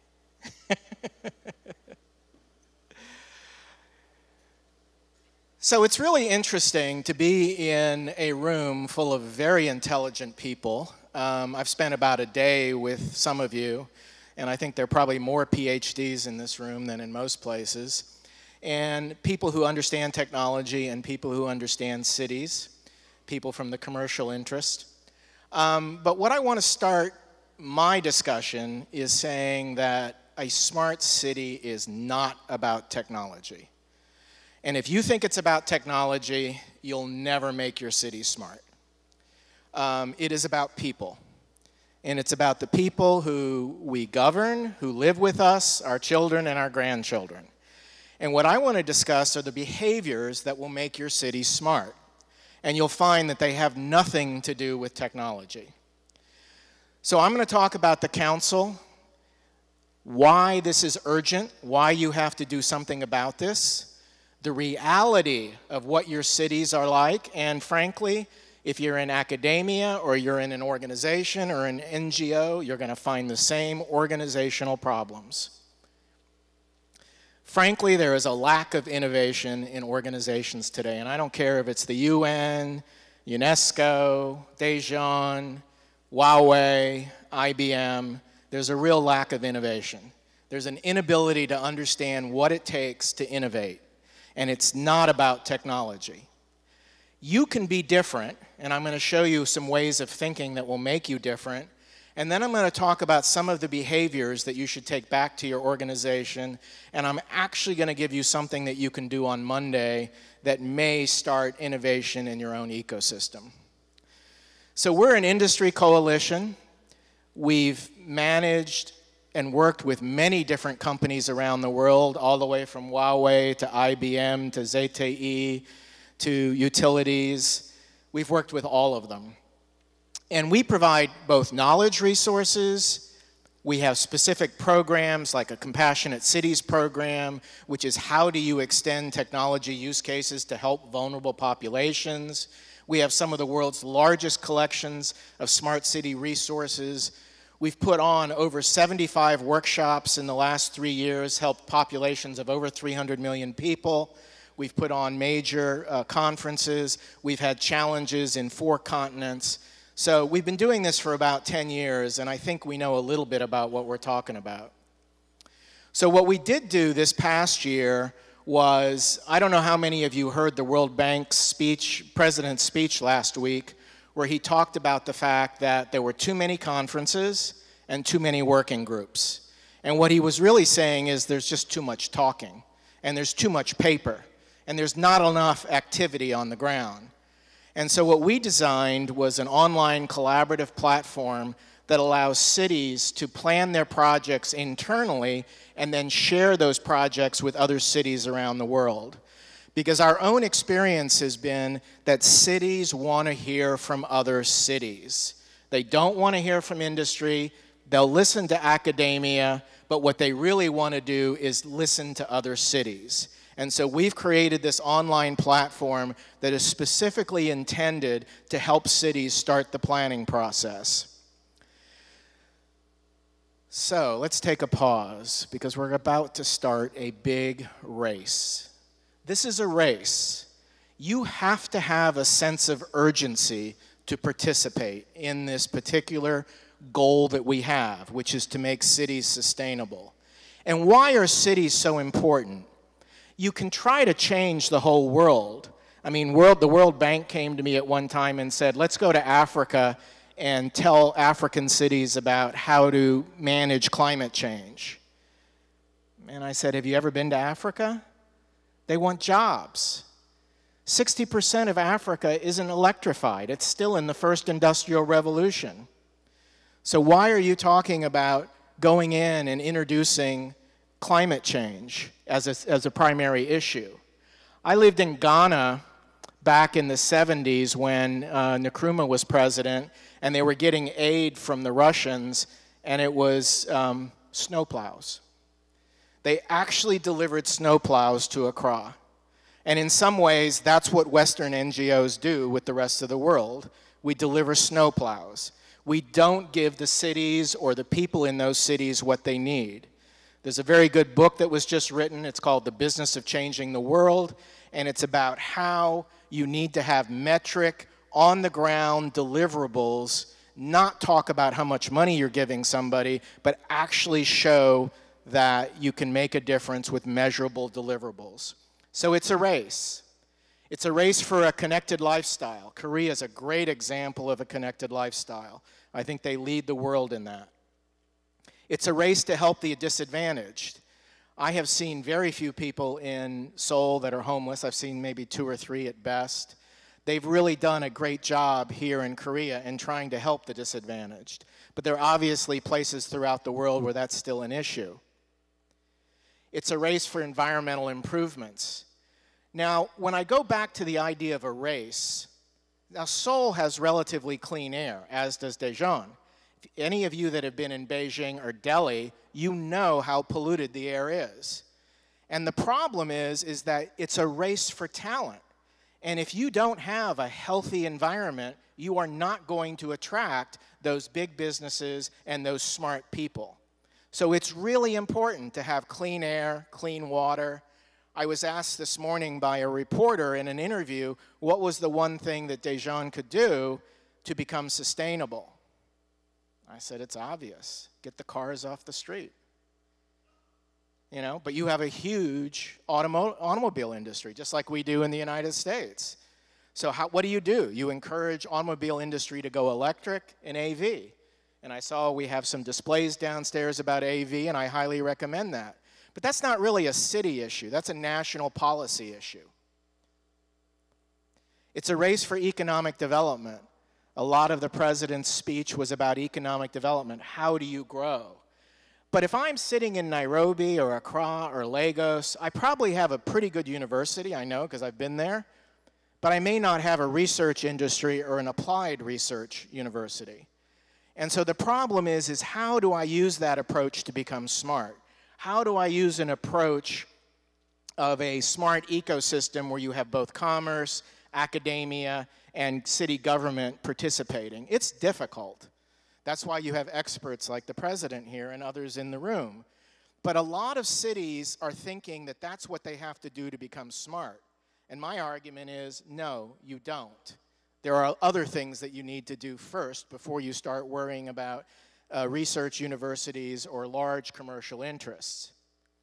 Speaker 3: So it's really interesting to be in a room full of very intelligent people. Um, I've spent about a day with some of you, and I think there are probably more P H Ds in this room than in most places. And people who understand technology and people who understand cities, people from the commercial interest. Um, but what I want to start my discussion is saying that a smart city is not about technology. And if you think it's about technology, you'll never make your city smart. Um, it is about people. And it's about the people who we govern, who live with us, our children and our grandchildren. And what I want to discuss are the behaviors that will make your city smart. And you'll find that they have nothing to do with technology. So I'm going to talk about the council, why this is urgent, why you have to do something about this, the reality of what your cities are like, and frankly, if you're in academia or you're in an organization or an N G O, you're going to find the same organizational problems. Frankly, there is a lack of innovation in organizations today, and I don't care if it's the U N, UNESCO, Daejeon, Huawei, I B M. There's a real lack of innovation. There's an inability to understand what it takes to innovate, and it's not about technology. You can be different, and I'm going to show you some ways of thinking that will make you different. And then I'm going to talk about some of the behaviors that you should take back to your organization. And I'm actually going to give you something that you can do on Monday that may start innovation in your own ecosystem. So we're an industry coalition. We've managed and worked with many different companies around the world, all the way from Huawei to I B M to Z T E to utilities. We've worked with all of them. And we provide both knowledge resources. We have specific programs like a Compassionate Cities program, which is how do you extend technology use cases to help vulnerable populations. We have some of the world's largest collections of smart city resources. We've put on over seventy-five workshops in the last three years, helped populations of over three hundred million people. We've put on major uh, conferences. We've had challenges in four continents. So we've been doing this for about ten years, and I think we know a little bit about what we're talking about. So what we did do this past year was, I don't know how many of you heard the World Bank's speech, president's speech last week, where he talked about the fact that there were too many conferences and too many working groups. And what he was really saying is there's just too much talking, and there's too much paper, and there's not enough activity on the ground. And so what we designed was an online collaborative platform that allows cities to plan their projects internally and then share those projects with other cities around the world. Because our own experience has been that cities want to hear from other cities. They don't want to hear from industry. They'll listen to academia, but what they really want to do is listen to other cities. And so we've created this online platform that is specifically intended to help cities start the planning process. So let's take a pause, because we're about to start a big race. This is a race. You have to have a sense of urgency to participate in this particular goal that we have, which is to make cities sustainable. And why are cities so important? You can try to change the whole world. I mean, world, the World Bank came to me at one time and said, let's go to Africa and tell African cities about how to manage climate change. And I said, have you ever been to Africa? They want jobs. sixty percent of Africa isn't electrified. It's still in the first industrial revolution. So why are you talking about going in and introducing climate change as a, as a primary issue? I lived in Ghana back in the seventies when uh, Nkrumah was president, and they were getting aid from the Russians, and it was um, snowplows. They actually delivered snowplows to Accra. And in some ways, that's what Western N G Os do with the rest of the world. We deliver snowplows. We don't give the cities or the people in those cities what they need. There's a very good book that was just written. It's called The Business of Changing the World, and it's about how you need to have metric, on-the-ground deliverables, not talk about how much money you're giving somebody, but actually show that you can make a difference with measurable deliverables. So it's a race. It's a race for a connected lifestyle. Korea is a great example of a connected lifestyle. I think they lead the world in that. It's a race to help the disadvantaged. I have seen very few people in Seoul that are homeless. I've seen maybe two or three at best. They've really done a great job here in Korea in trying to help the disadvantaged. But there are obviously places throughout the world where that's still an issue. It's a race for environmental improvements. Now, when I go back to the idea of a race, now Seoul has relatively clean air, as does Daejeon. Any of you that have been in Beijing or Delhi, you know how polluted the air is. And the problem is, is that it's a race for talent. And if you don't have a healthy environment, you are not going to attract those big businesses and those smart people. So it's really important to have clean air, clean water. I was asked this morning by a reporter in an interview, what was the one thing that Daejeon could do to become sustainable? I said, it's obvious. Get the cars off the street. You know, but you have a huge automo automobile industry, just like we do in the United States. So how, what do you do? You encourage automobile industry to go electric and A V. And I saw we have some displays downstairs about A V, and I highly recommend that. But that's not really a city issue. That's a national policy issue. It's a race for economic development. A lot of the president's speech was about economic development. How do you grow? But if I'm sitting in Nairobi or Accra or Lagos, I probably have a pretty good university, I know, because I've been there. But I may not have a research industry or an applied research university. And so the problem is, is how do I use that approach to become smart? How do I use an approach of a smart ecosystem where you have both commerce, academia, and city government participating? It's difficult. That's why you have experts like the president here and others in the room. But a lot of cities are thinking that that's what they have to do to become smart. And my argument is, no, you don't. There are other things that you need to do first before you start worrying about uh, research universities or large commercial interests.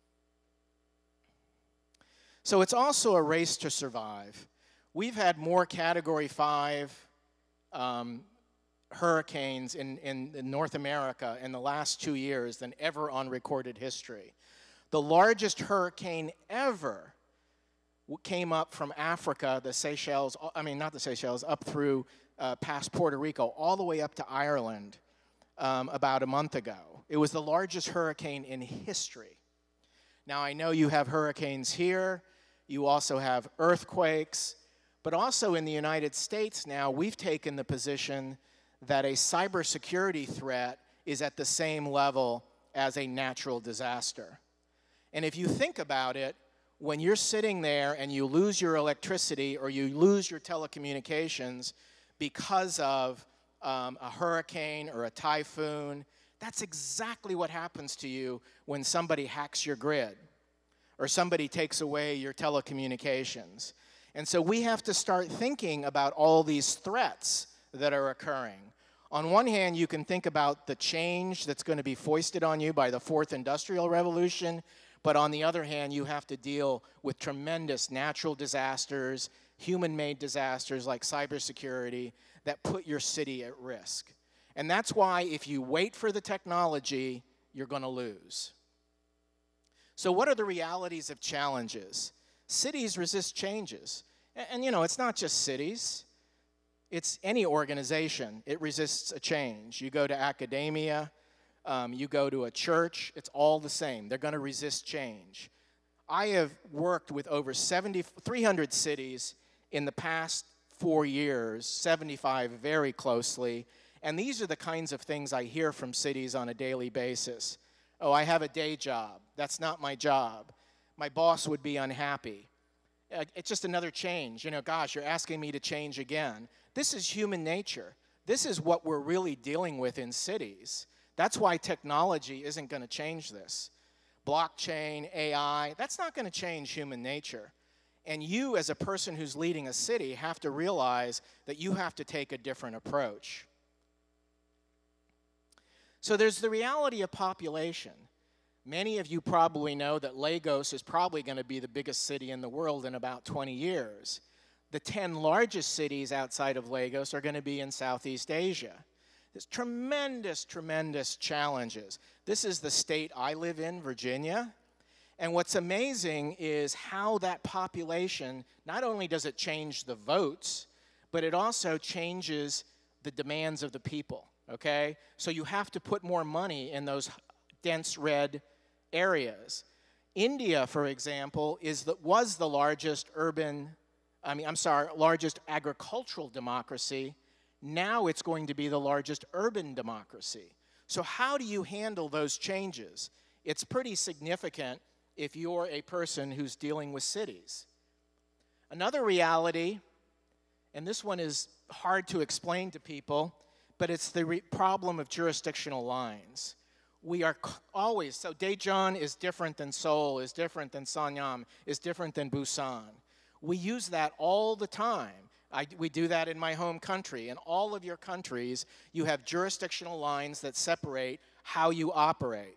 Speaker 3: So it's also a race to survive. We've had more Category five um, hurricanes in, in, in North America in the last two years than ever on recorded history. The largest hurricane ever came up from Africa, the Seychelles, I mean, not the Seychelles, up through uh, past Puerto Rico, all the way up to Ireland um, about a month ago. It was the largest hurricane in history. Now, I know you have hurricanes here. You also have earthquakes. But also in the United States now, we've taken the position that a cybersecurity threat is at the same level as a natural disaster. And if you think about it, when you're sitting there and you lose your electricity or you lose your telecommunications because of um, a hurricane or a typhoon, that's exactly what happens to you when somebody hacks your grid or somebody takes away your telecommunications. And so we have to start thinking about all these threats that are occurring. On one hand, you can think about the change that's going to be foisted on you by the fourth industrial revolution. But on the other hand, you have to deal with tremendous natural disasters, human-made disasters like cybersecurity that put your city at risk. And that's why if you wait for the technology, you're going to lose. So what are the realities of challenges? Cities resist changes. And, and you know, it's not just cities. It's any organization. It resists a change. You go to academia. Um, you go to a church, it's all the same. They're going to resist change. I have worked with over seventy, three hundred cities in the past four years, seventy-five very closely, and these are the kinds of things I hear from cities on a daily basis. Oh, I have a day job. That's not my job. My boss would be unhappy. Uh, it's just another change. You know, gosh, you're asking me to change again. This is human nature. This is what we're really dealing with in cities. That's why technology isn't going to change this. Blockchain, A I, that's not going to change human nature. And you, as a person who's leading a city, have to realize that you have to take a different approach. So there's the reality of population. Many of you probably know that Lagos is probably going to be the biggest city in the world in about twenty years. The ten largest cities outside of Lagos are going to be in Southeast Asia. There's tremendous, tremendous challenges. This is the state I live in, Virginia. And what's amazing is how that population, not only does it change the votes, but it also changes the demands of the people, okay? So you have to put more money in those dense red areas. India, for example, is the, was the largest urban, I mean, I'm sorry, largest agricultural democracy. Now it's going to be the largest urban democracy. So how do you handle those changes? It's pretty significant if you're a person who's dealing with cities. Another reality, and this one is hard to explain to people, but it's the re- problem of jurisdictional lines. We are always, so Daejeon is different than Seoul, is different than Chungnam, is different than Busan. We use that all the time. I, we do that in my home country. In all of your countries, you have jurisdictional lines that separate how you operate.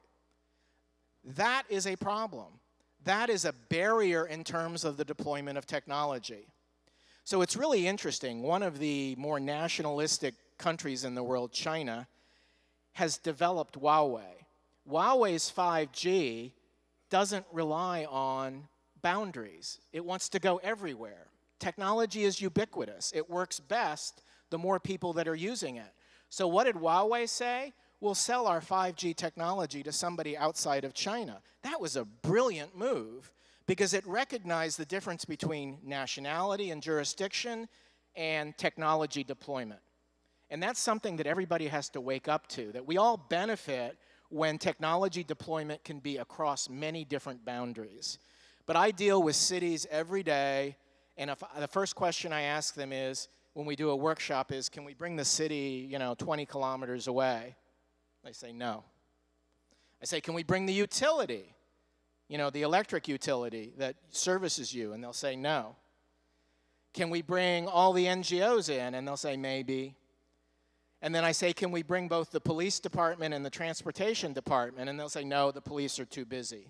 Speaker 3: That is a problem. That is a barrier in terms of the deployment of technology. So it's really interesting. One of the more nationalistic countries in the world, China, has developed Huawei. Huawei's five G doesn't rely on boundaries. It wants to go everywhere. Technology is ubiquitous. It works best the more people that are using it. So what did Huawei say? We'll sell our five G technology to somebody outside of China. That was a brilliant move because it recognized the difference between nationality and jurisdiction and technology deployment. And that's something that everybody has to wake up to, that we all benefit when technology deployment can be across many different boundaries. But I deal with cities every day, and if, the first question I ask them is, when we do a workshop is, can we bring the city, you know, twenty kilometers away? They say no. I say, can we bring the utility, you know, the electric utility that services you? And they'll say no. Can we bring all the N G Os in? And they'll say maybe. And then I say, can we bring both the police department and the transportation department? And they'll say, no, the police are too busy.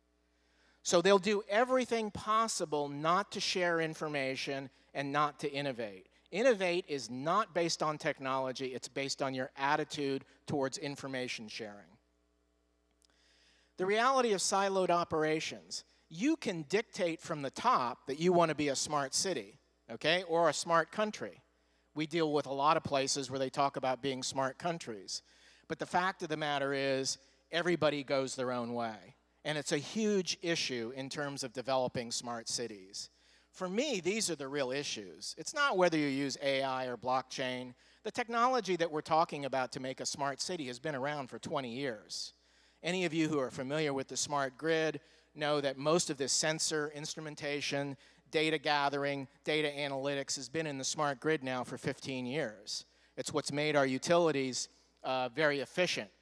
Speaker 3: So they'll do everything possible not to share information and not to innovate. Innovate is not based on technology, it's based on your attitude towards information sharing. The reality of siloed operations. You can dictate from the top that you want to be a smart city, okay, or a smart country. We deal with a lot of places where they talk about being smart countries. But the fact of the matter is, everybody goes their own way. And it's a huge issue in terms of developing smart cities. For me, these are the real issues. It's not whether you use A I or blockchain. The technology that we're talking about to make a smart city has been around for twenty years. Any of you who are familiar with the smart grid know that most of this sensor instrumentation, data gathering, data analytics has been in the smart grid now for fifteen years. It's what's made our utilities uh, very efficient.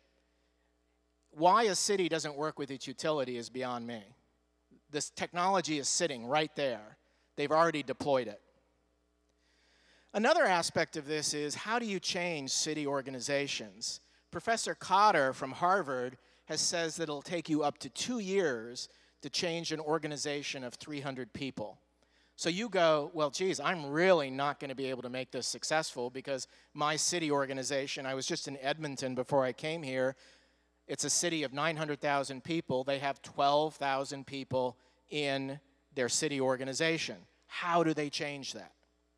Speaker 3: Why a city doesn't work with its utility is beyond me. This technology is sitting right there. They've already deployed it. Another aspect of this is, how do you change city organizations? Professor Cotter from Harvard has says that it'll take you up to two years to change an organization of three hundred people. So you go, well, geez, I'm really not going to be able to make this successful because my city organization, I was just in Edmonton before I came here. It's a city of nine hundred thousand people. They have twelve thousand people in their city organization. How do they change that?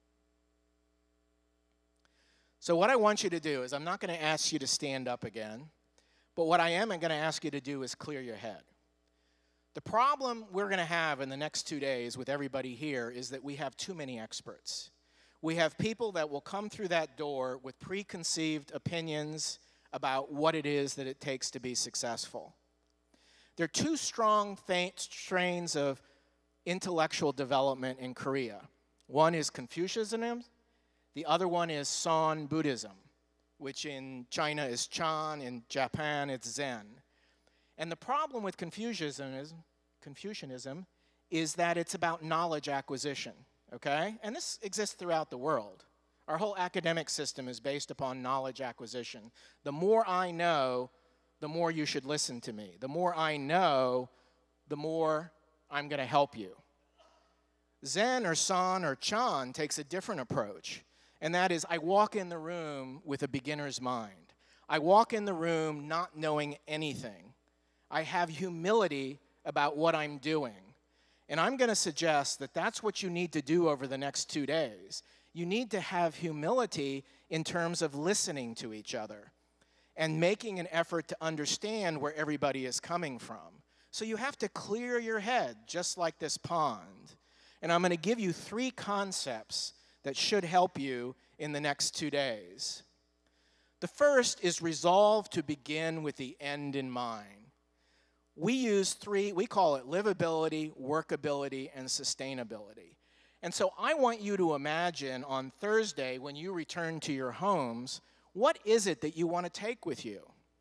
Speaker 3: So what I want you to do is, I'm not going to ask you to stand up again, but what I am going to ask you to do is clear your head. The problem we're going to have in the next two days with everybody here is that we have too many experts. We have people that will come through that door with preconceived opinions about what it is that it takes to be successful. There are two strong strains of intellectual development in Korea. One is Confucianism, the other one is Son Buddhism, which in China is Chan, in Japan it's Zen. And the problem with Confucianism, Confucianism is that it's about knowledge acquisition, okay? And this exists throughout the world. Our whole academic system is based upon knowledge acquisition. The more I know, the more you should listen to me. The more I know, the more I'm going to help you. Zen or San or Chan takes a different approach, and that is, I walk in the room with a beginner's mind. I walk in the room not knowing anything. I have humility about what I'm doing. And I'm going to suggest that that's what you need to do over the next two days. You need to have humility in terms of listening to each other and making an effort to understand where everybody is coming from. So you have to clear your head, just like this pond. And I'm going to give you three concepts that should help you in the next two days. The first is resolve to begin with the end in mind. We use three, we call it livability, workability, and sustainability. And so I want you to imagine on Thursday when you return to your homes, what is it that you want to take with you?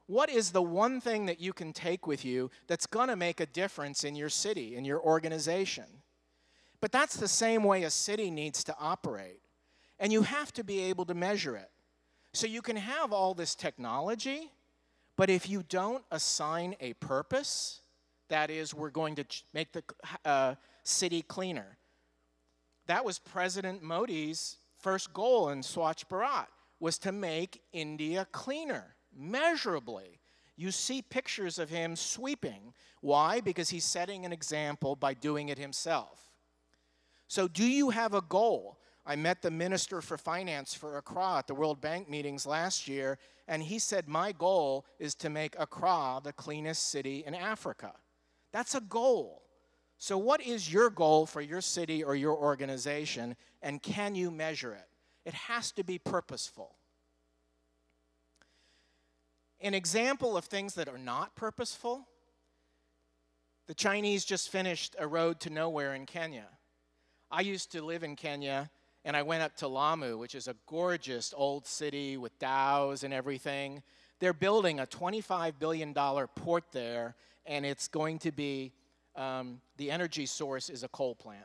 Speaker 3: What is the one thing that you can take with you that's going to make a difference in your city, in your organization? But that's the same way a city needs to operate. And you have to be able to measure it. So you can have all this technology, but if you don't assign a purpose, that is, we're going to make the uh, city cleaner. That was President Modi's first goal in Swachh Bharat, was to make India cleaner, measurably. You see pictures of him sweeping. Why? Because he's setting an example by doing it himself. So do you have a goal? I met the Minister for Finance for Accra at the World Bank meetings last year, and he said, my goal is to make Accra the cleanest city in Africa. That's a goal. So what is your goal for your city or your organization, and can you measure it? It has to be purposeful. An example of things that are not purposeful, the Chinese just finished a road to nowhere in Kenya. I used to live in Kenya, and I went up to Lamu, which is a gorgeous old city with dhows and everything. They're building a twenty-five billion dollar port there, and it's going to be, um, the energy source is a coal plant.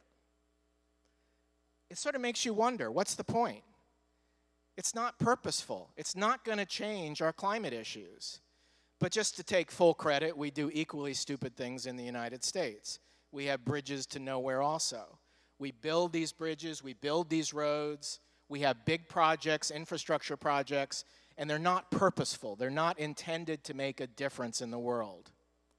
Speaker 3: It sort of makes you wonder, what's the point? It's not purposeful. It's not going to change our climate issues. But just to take full credit, we do equally stupid things in the United States. We have bridges to nowhere also. We build these bridges, we build these roads, we have big projects, infrastructure projects, and they're not purposeful. They're not intended to make a difference in the world.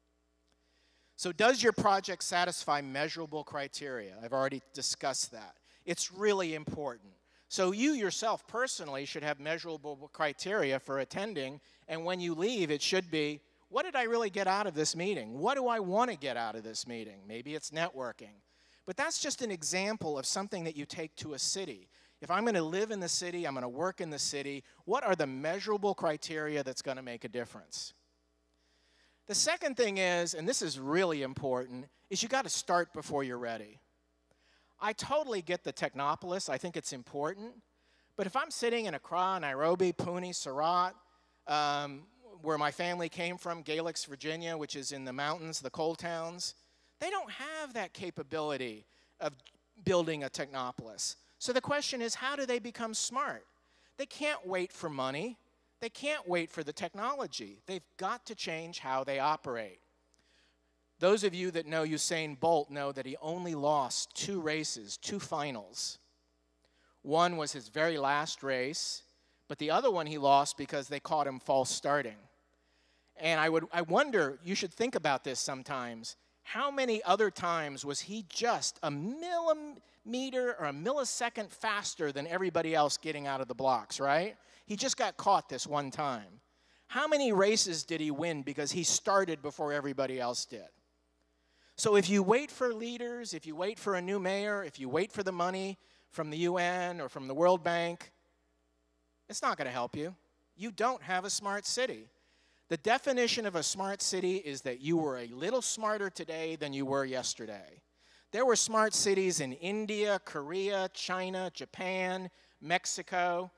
Speaker 3: So does your project satisfy measurable criteria? I've already discussed that. It's really important. So you yourself personally should have measurable criteria for attending, and when you leave, it should be, what did I really get out of this meeting? What do I want to get out of this meeting? Maybe it's networking. But that's just an example of something that you take to a city. If I'm going to live in the city, I'm going to work in the city, what are the measurable criteria that's going to make a difference? The second thing is, and this is really important, is you got to start before you're ready. I totally get the Technopolis. I think it's important. But if I'm sitting in Accra, Nairobi, Pune, Surat, um, where my family came from, Galix, Virginia, which is in the mountains, the coal towns, they don't have that capability of building a Technopolis. So the question is, how do they become smart? They can't wait for money. They can't wait for the technology. They've got to change how they operate. Those of you that know Usain Bolt know that he only lost two races, two finals. One was his very last race, but the other one he lost because they caught him false starting. And I would, I wonder, you should think about this sometimes. How many other times was he just a millimeter or a millisecond faster than everybody else getting out of the blocks, right? He just got caught this one time. How many races did he win because he started before everybody else did? So if you wait for leaders, if you wait for a new mayor, if you wait for the money from the U N or from the World Bank, it's not going to help you. You don't have a smart city. The definition of a smart city is that you were a little smarter today than you were yesterday. There were smart cities in India, Korea, China, Japan, Mexico,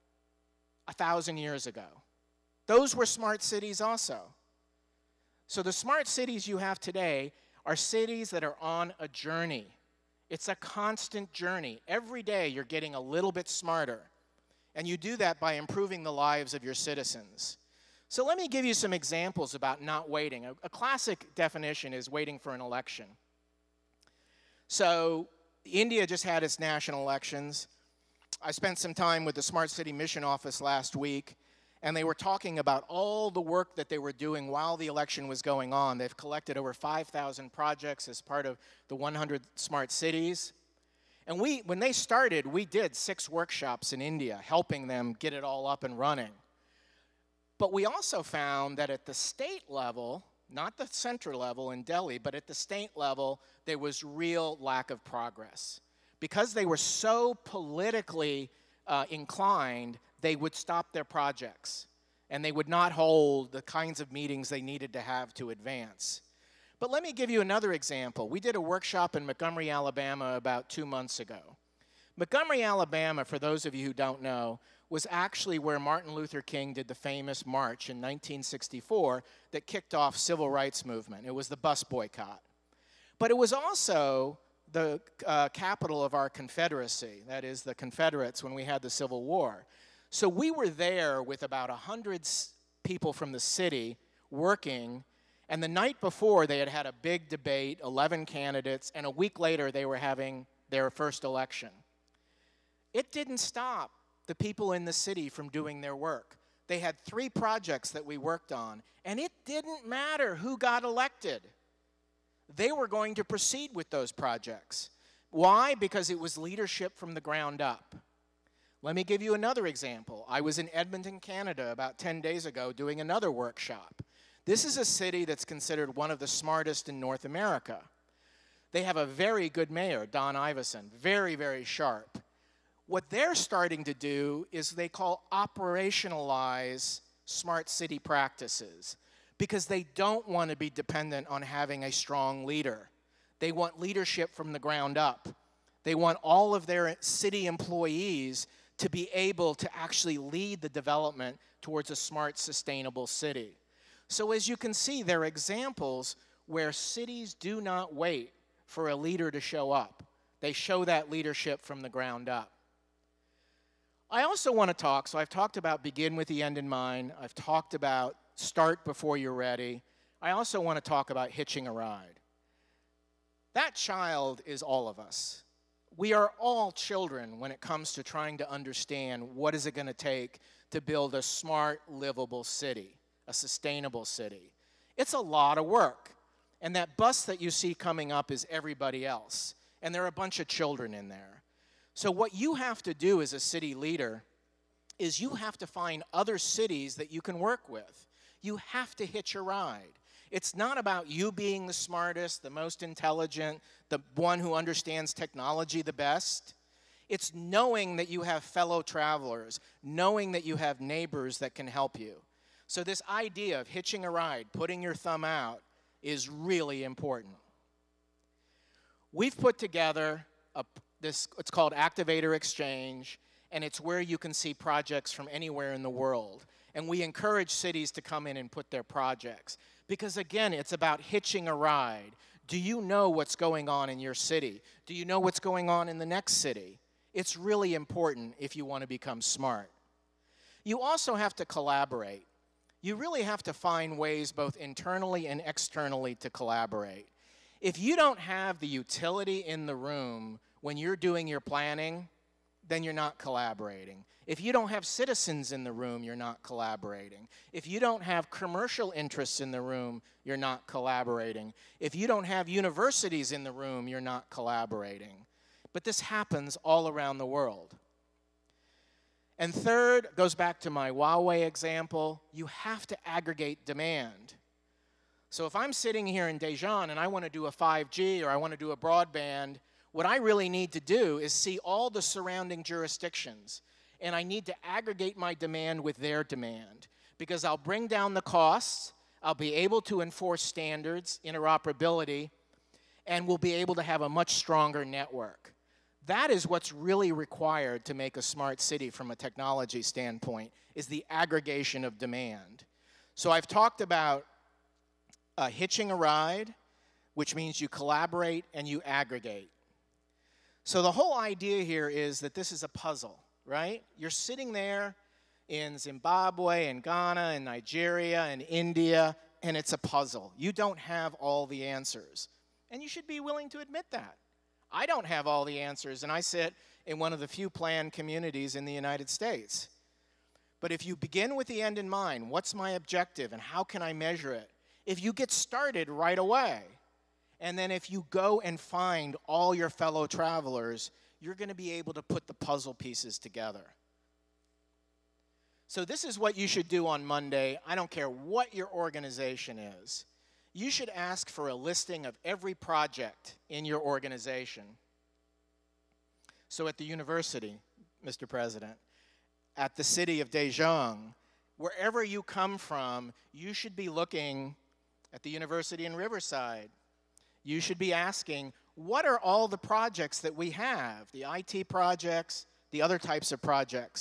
Speaker 3: a thousand years ago. Those were smart cities also. So the smart cities you have today are cities that are on a journey. It's a constant journey. Every day you're getting a little bit smarter. And you do that by improving the lives of your citizens. So let me give you some examples about not waiting. A, a classic definition is waiting for an election. So India just had its national elections. I spent some time with the Smart City Mission Office last week, and they were talking about all the work that they were doing while the election was going on. They've collected over five thousand projects as part of the one hundred Smart Cities. And we, when they started, we did six workshops in India, helping them get it all up and running. But we also found that at the state level, not the center level in Delhi, but at the state level, there was real lack of progress. Because they were so politically uh, inclined, they would stop their projects, and they would not hold the kinds of meetings they needed to have to advance. But let me give you another example. We did a workshop in Montgomery, Alabama about two months ago. Montgomery, Alabama, for those of you who don't know, was actually where Martin Luther King did the famous march in nineteen sixty-four that kicked off civil rights movement. It was the bus boycott. But it was also the uh, capital of our Confederacy, that is the Confederates, when we had the Civil War. So we were there with about one hundred people from the city working, and the night before they had had a big debate, eleven candidates, and a week later they were having their first election. It didn't stop the people in the city from doing their work. They had three projects that we worked on, and it didn't matter who got elected. They were going to proceed with those projects. Why? Because it was leadership from the ground up. Let me give you another example. I was in Edmonton, Canada about ten days ago doing another workshop. This is a city that's considered one of the smartest in North America. They have a very good mayor, Don Iveson, very, very sharp. What they're starting to do is they call operationalize smart city practices, because they don't want to be dependent on having a strong leader. They want leadership from the ground up. They want all of their city employees to be able to actually lead the development towards a smart, sustainable city. So as you can see, there are examples where cities do not wait for a leader to show up. They show that leadership from the ground up. I also want to talk, so I've talked about begin with the end in mind. I've talked about start before you're ready. I also want to talk about hitching a ride. That child is all of us. We are all children when it comes to trying to understand what is it going to take to build a smart, livable city, a sustainable city. It's a lot of work. And that bus that you see coming up is everybody else. And there are a bunch of children in there. So what you have to do as a city leader is you have to find other cities that you can work with. You have to hitch a ride. It's not about you being the smartest, the most intelligent, the one who understands technology the best. It's knowing that you have fellow travelers, knowing that you have neighbors that can help you. So this idea of hitching a ride, putting your thumb out, is really important. We've put together a, this, it's called Activator Exchange, and it's where you can see projects from anywhere in the world. And we encourage cities to come in and put their projects. Because again, it's about hitching a ride. Do you know what's going on in your city? Do you know what's going on in the next city? It's really important if you want to become smart. You also have to collaborate. You really have to find ways both internally and externally to collaborate. If you don't have the utility in the room when you're doing your planning, then you're not collaborating. If you don't have citizens in the room, you're not collaborating. If you don't have commercial interests in the room, you're not collaborating. If you don't have universities in the room, you're not collaborating. But this happens all around the world. And third, goes back to my Huawei example, you have to aggregate demand. So if I'm sitting here in Daejeon and I want to do a five G or I want to do a broadband, what I really need to do is see all the surrounding jurisdictions, and I need to aggregate my demand with their demand, because I'll bring down the costs, I'll be able to enforce standards, interoperability, and we'll be able to have a much stronger network. That is what's really required to make a smart city from a technology standpoint, is the aggregation of demand. So I've talked about uh, hitching a ride, which means you collaborate and you aggregate. So the whole idea here is that this is a puzzle, right? You're sitting there in Zimbabwe and Ghana and Nigeria and India, and it's a puzzle. You don't have all the answers. And you should be willing to admit that. I don't have all the answers, and I sit in one of the few planned communities in the United States. But if you begin with the end in mind, what's my objective and how can I measure it? If you get started right away, and then if you go and find all your fellow travelers, you're going to be able to put the puzzle pieces together. So this is what you should do on Monday. I don't care what your organization is. You should ask for a listing of every project in your organization. So at the university, Mister President, at the city of Daejeon, wherever you come from, you should be looking at the university in Riverside. You should be asking, what are all the projects that we have, the I T projects, the other types of projects?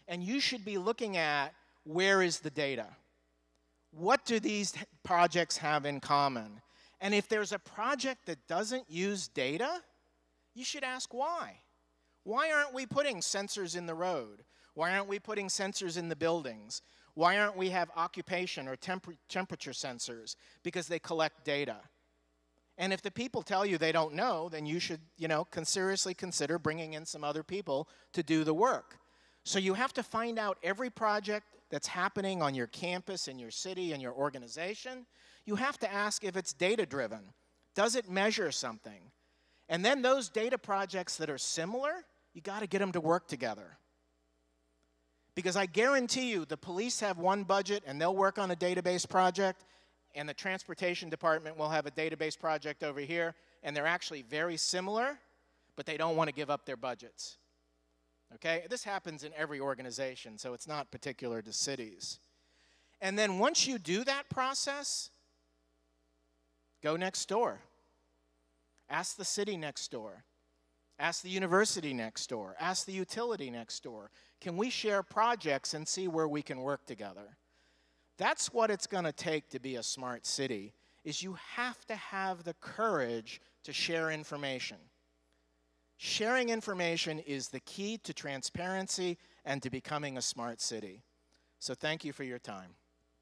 Speaker 3: And you should be looking at, where is the data? What do these projects have in common? And if there's a project that doesn't use data, you should ask why. Why aren't we putting sensors in the road? Why aren't we putting sensors in the buildings? Why aren't we have occupation or temper temperature sensors? Because they collect data. And if the people tell you they don't know, then you should, you know, con- seriously consider bringing in some other people to do the work. So you have to find out every project that's happening on your campus, in your city, in your organization. You have to ask if it's data-driven. Does it measure something? And then those data projects that are similar, you got to get them to work together. Because I guarantee you, the police have one budget and they'll work on a database project, and the transportation department will have a database project over here, and they're actually very similar, but they don't want to give up their budgets. Okay? This happens in every organization, so it's not particular to cities. And then once you do that process, go next door. Ask the city next door. Ask the university next door. Ask the utility next door. Can we share projects and see where we can work together? That's what it's going to take to be a smart city, is you have to have the courage to share information. Sharing information is the key to transparency and to becoming a smart city. So thank you for your time.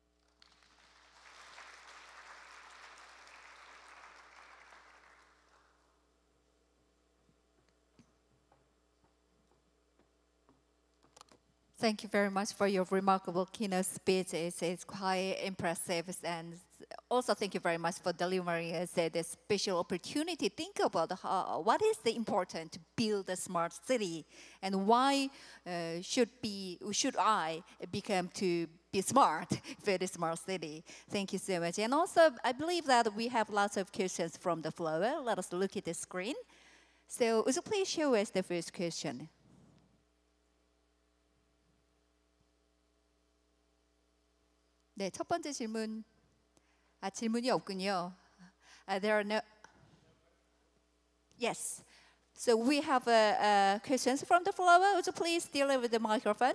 Speaker 1: Thank you very much for your remarkable keynote speech. It's, it's quite impressive. And also thank you very much for delivering us uh, the special opportunity. Think about how, what is the important to build a smart city, and why uh, should, be, should I become to be smart for the smart city. Thank you so much. And also, I believe that we have lots of questions from the floor. Let us look at the screen. So would you please show us the first question? 네, 첫 번째 질문. 아, 질문이 없군요. Uh, there are no. Yes. So we have uh, uh, questions from the floor. Would you please deal with the microphone?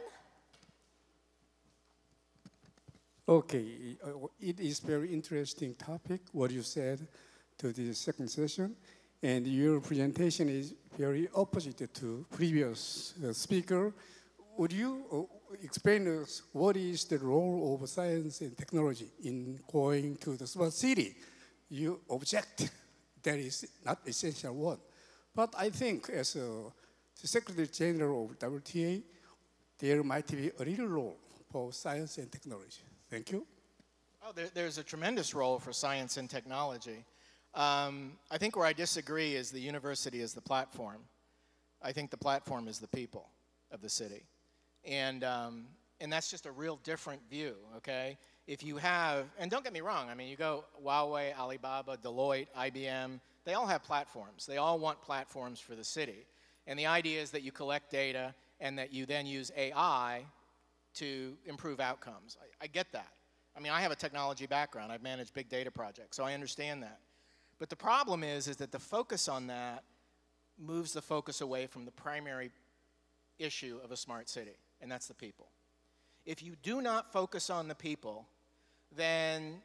Speaker 4: Okay, uh, it is very interesting topic what you said to the second session, and your presentation is very opposite to previous uh, speaker. Would you uh, explain us what is the role of science and technology in going to the smart city? You object that is not essential one. But I think as a the Secretary General of W T A, there might be a little role for science and technology. Thank you.
Speaker 3: Oh, there, there's a tremendous role for science and technology. Um, I think where I disagree is the university is the platform. I think the platform is the people of the city. And, um, and that's just a real different view, okay? If you have, and don't get me wrong, I mean, you go Huawei, Alibaba, Deloitte, I B M, they all have platforms. They all want platforms for the city. And the idea is that you collect data and that you then use A I to improve outcomes. I, I get that. I mean, I have a technology background. I've managed big data projects, so I understand that. But the problem is, is that the focus on that moves the focus away from the primary issue of a smart city, and that's the people. If you do not focus on the people, then,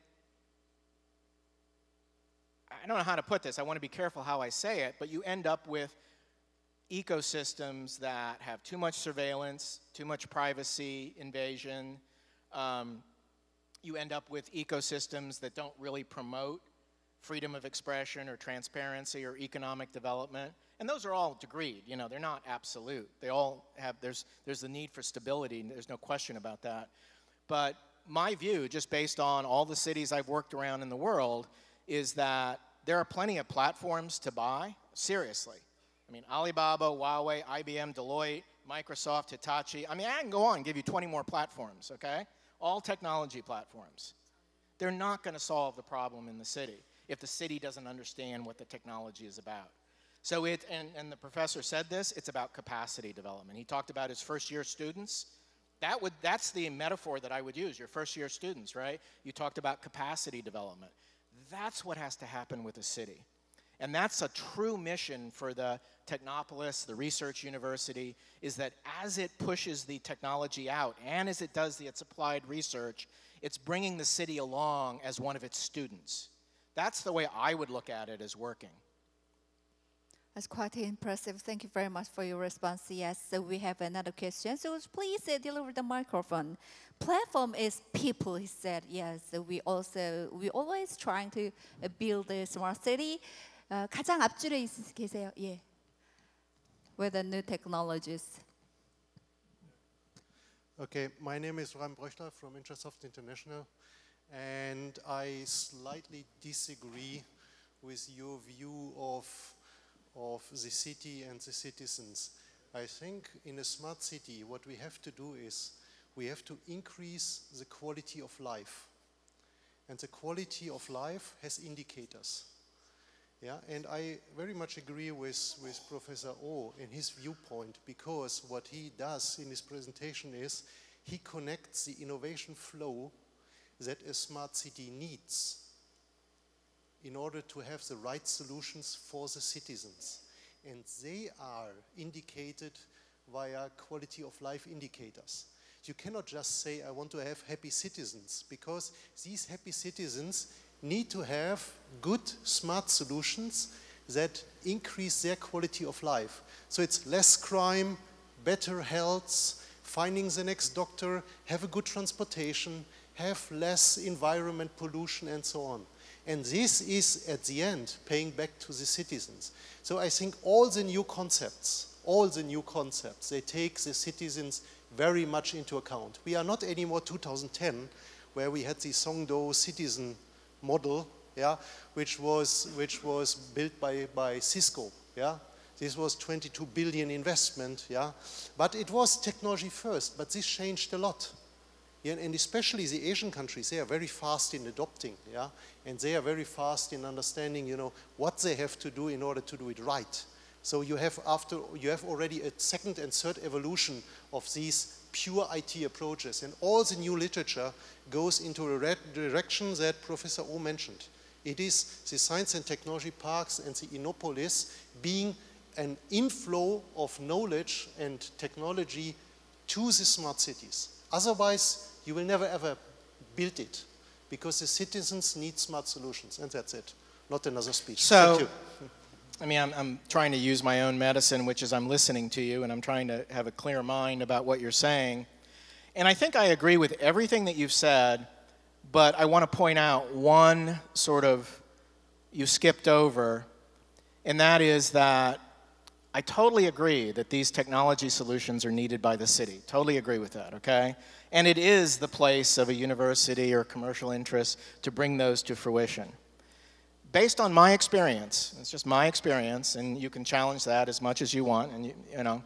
Speaker 3: I don't know how to put this, I want to be careful how I say it, but you end up with ecosystems that have too much surveillance, too much privacy invasion. Um, you end up with ecosystems that don't really promote freedom of expression or transparency or economic development. And those are all degreed, you know, they're not absolute. They all have, there's, there's the need for stability, and there's no question about that. But my view, just based on all the cities I've worked around in the world, is that there are plenty of platforms to buy, seriously. I mean, Alibaba, Huawei, I B M, Deloitte, Microsoft, Hitachi. I mean, I can go on and give you twenty more platforms, okay? All technology platforms. They're not going to solve the problem in the city if the city doesn't understand what the technology is about. So it, and, and the professor said this, it's about capacity development. He talked about his first year students. That would, that's the metaphor that I would use, your first year students, right? You talked about capacity development. That's what has to happen with the city. And that's a true mission for the Technopolis, the research university, is that as it pushes the technology out and as it does the, its applied research, it's bringing the city along as one of its students. That's the way I would look at it as working.
Speaker 1: That's quite impressive. Thank you very much for your response. Yes, so we have another question. So please uh, deliver the microphone. Platform is people, he said. Yes, so we also, we always trying to uh, build a smart city. Uh, 가장 앞줄에 있, 계세요. 예. With the new technologies.
Speaker 5: Okay, my name is Ram Bröchler from Intrasoft International, and I slightly disagree with your view of of the city and the citizens. I think in a smart city, what we have to do is we have to increase the quality of life. And the quality of life has indicators. Yeah, and I very much agree with, with Professor O in his viewpoint, because what he does in his presentation is he connects the innovation flow that a smart city needs in order to have the right solutions for the citizens. And they are indicated via quality of life indicators. You cannot just say, I want to have happy citizens, because these happy citizens need to have good, smart solutions that increase their quality of life. So it's less crime, better health, finding the next doctor, have a good transportation, have less environment pollution, and so on. And this is, at the end, paying back to the citizens. So I think all the new concepts, all the new concepts, they take the citizens very much into account. We are not anymore two thousand ten, where we had the Songdo citizen model, yeah, which was, which was built by, by Cisco, yeah. This was twenty-two billion investment, yeah. But it was technology first, but this changed a lot. Yeah, and especially the Asian countries, they are very fast in adopting, yeah, and they are very fast in understanding, you know, what they have to do in order to do it right. So you have after you have already a second and third evolution of these pure I T approaches, and all the new literature goes into a direction that Professor O mentioned. It is the science and technology parks and the Technopolis being an inflow of knowledge and technology to the smart cities. Otherwise, you will never ever build it, because the citizens need smart solutions, and that's it. Not another speech.
Speaker 3: So,
Speaker 5: thank you.
Speaker 3: I mean, I'm, I'm trying to use my own medicine, which is I'm listening to you, and I'm trying to have a clear mind about what you're saying. And I think I agree with everything that you've said, but I want to point out one sort of you skipped over, and that is that I totally agree that these technology solutions are needed by the city. Totally agree with that, okay? And it is the place of a university or commercial interest to bring those to fruition. Based on my experience, it's just my experience, and you can challenge that as much as you want, and you, you know,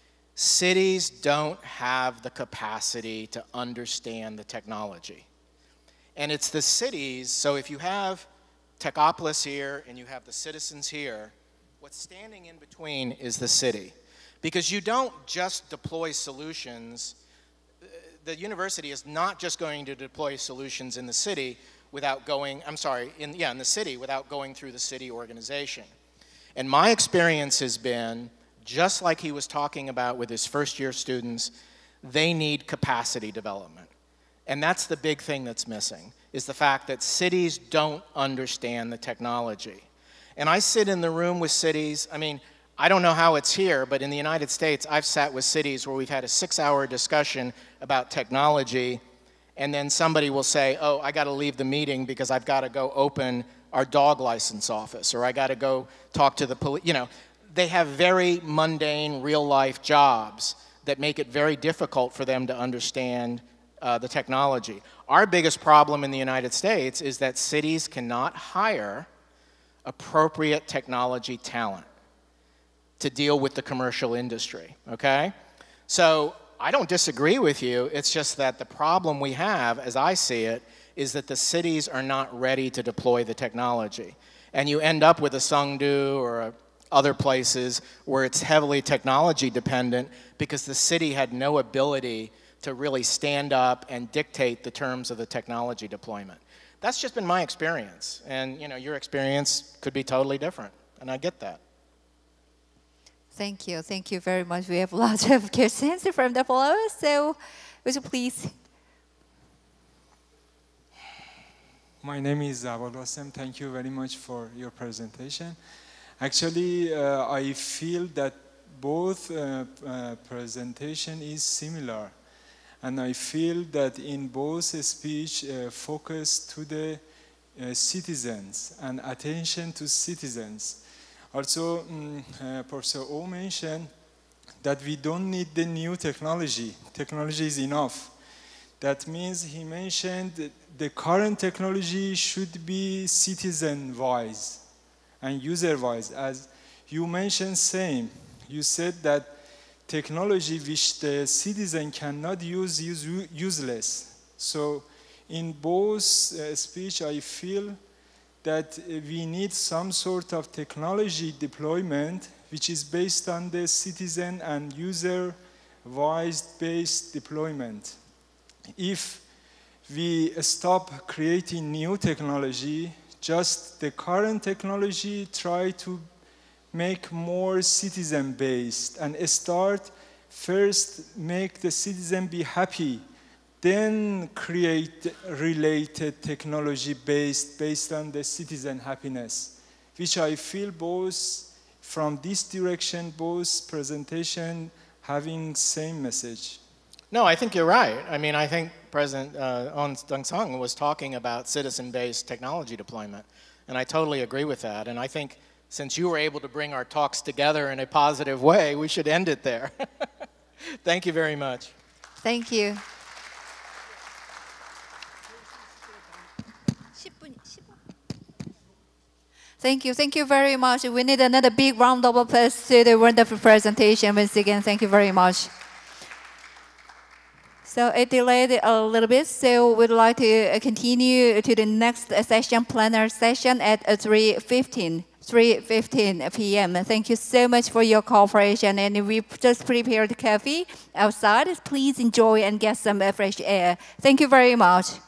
Speaker 3: cities don't have the capacity to understand the technology. And it's the cities, so if you have Technopolis here and you have the citizens here, what's standing in between is the city. Because you don't just deploy solutions. The university is not just going to deploy solutions in the city without going, I'm sorry, in, yeah, in the city without going through the city organization. And my experience has been, just like he was talking about with his first year students, they need capacity development. And that's the big thing that's missing, is the fact that cities don't understand the technology. And I sit in the room with cities, I mean, I don't know how it's here, but in the United States, I've sat with cities where we've had a six-hour discussion about technology, and then somebody will say, oh, I got to leave the meeting because I've got to go open our dog license office, or I got to go talk to the police. You know, they have very mundane, real-life jobs that make it very difficult for them to understand uh, the technology. Our biggest problem in the United States is that cities cannot hire appropriate technology talent to deal with the commercial industry, okay? So I don't disagree with you. It's just that the problem we have, as I see it, is that the cities are not ready to deploy the technology. And you end up with a Songdo or a, other places where it's heavily technology dependent because the city had no ability to really stand up and dictate the terms of the technology deployment. That's just been my experience. And you know, your experience could be totally different, and I get that.
Speaker 1: Thank you. Thank you very much. We have lots of questions from the followers, so would you please?
Speaker 6: My name is Zawad Wassem. Thank you very much for your presentation. Actually, uh, I feel that both uh, uh, presentation is similar. And I feel that in both speech uh, focus to the uh, citizens and attention to citizens. Also, um, uh, Professor O mentioned that we don't need the new technology. Technology is enough. That means he mentioned that the current technology should be citizen-wise and user-wise. As you mentioned same, you said that technology which the citizen cannot use is useless. So in both uh, speech, I feel that we need some sort of technology deployment which is based on the citizen and user-wise based deployment. If we stop creating new technology, just the current technology try to make more citizen-based and start first make the citizen be happy, then create related technology based based on the citizen happiness, which I feel both from this direction, both presentation having same message.
Speaker 3: No, I think you're right. I mean, I think President uh, On Deog-Seong was talking about citizen-based technology deployment, and I totally agree with that. And I think since you were able to bring our talks together in a positive way, we should end it there. Thank you very much.
Speaker 1: Thank you. Thank you. Thank you very much. We need another big round of applause to the wonderful presentation. Once again, thank you very much. So it delayed a little bit, so we'd like to continue to the next session, plenary session at three fifteen p m Thank you so much for your cooperation, and we just prepared coffee outside. Please enjoy and get some fresh air. Thank you very much.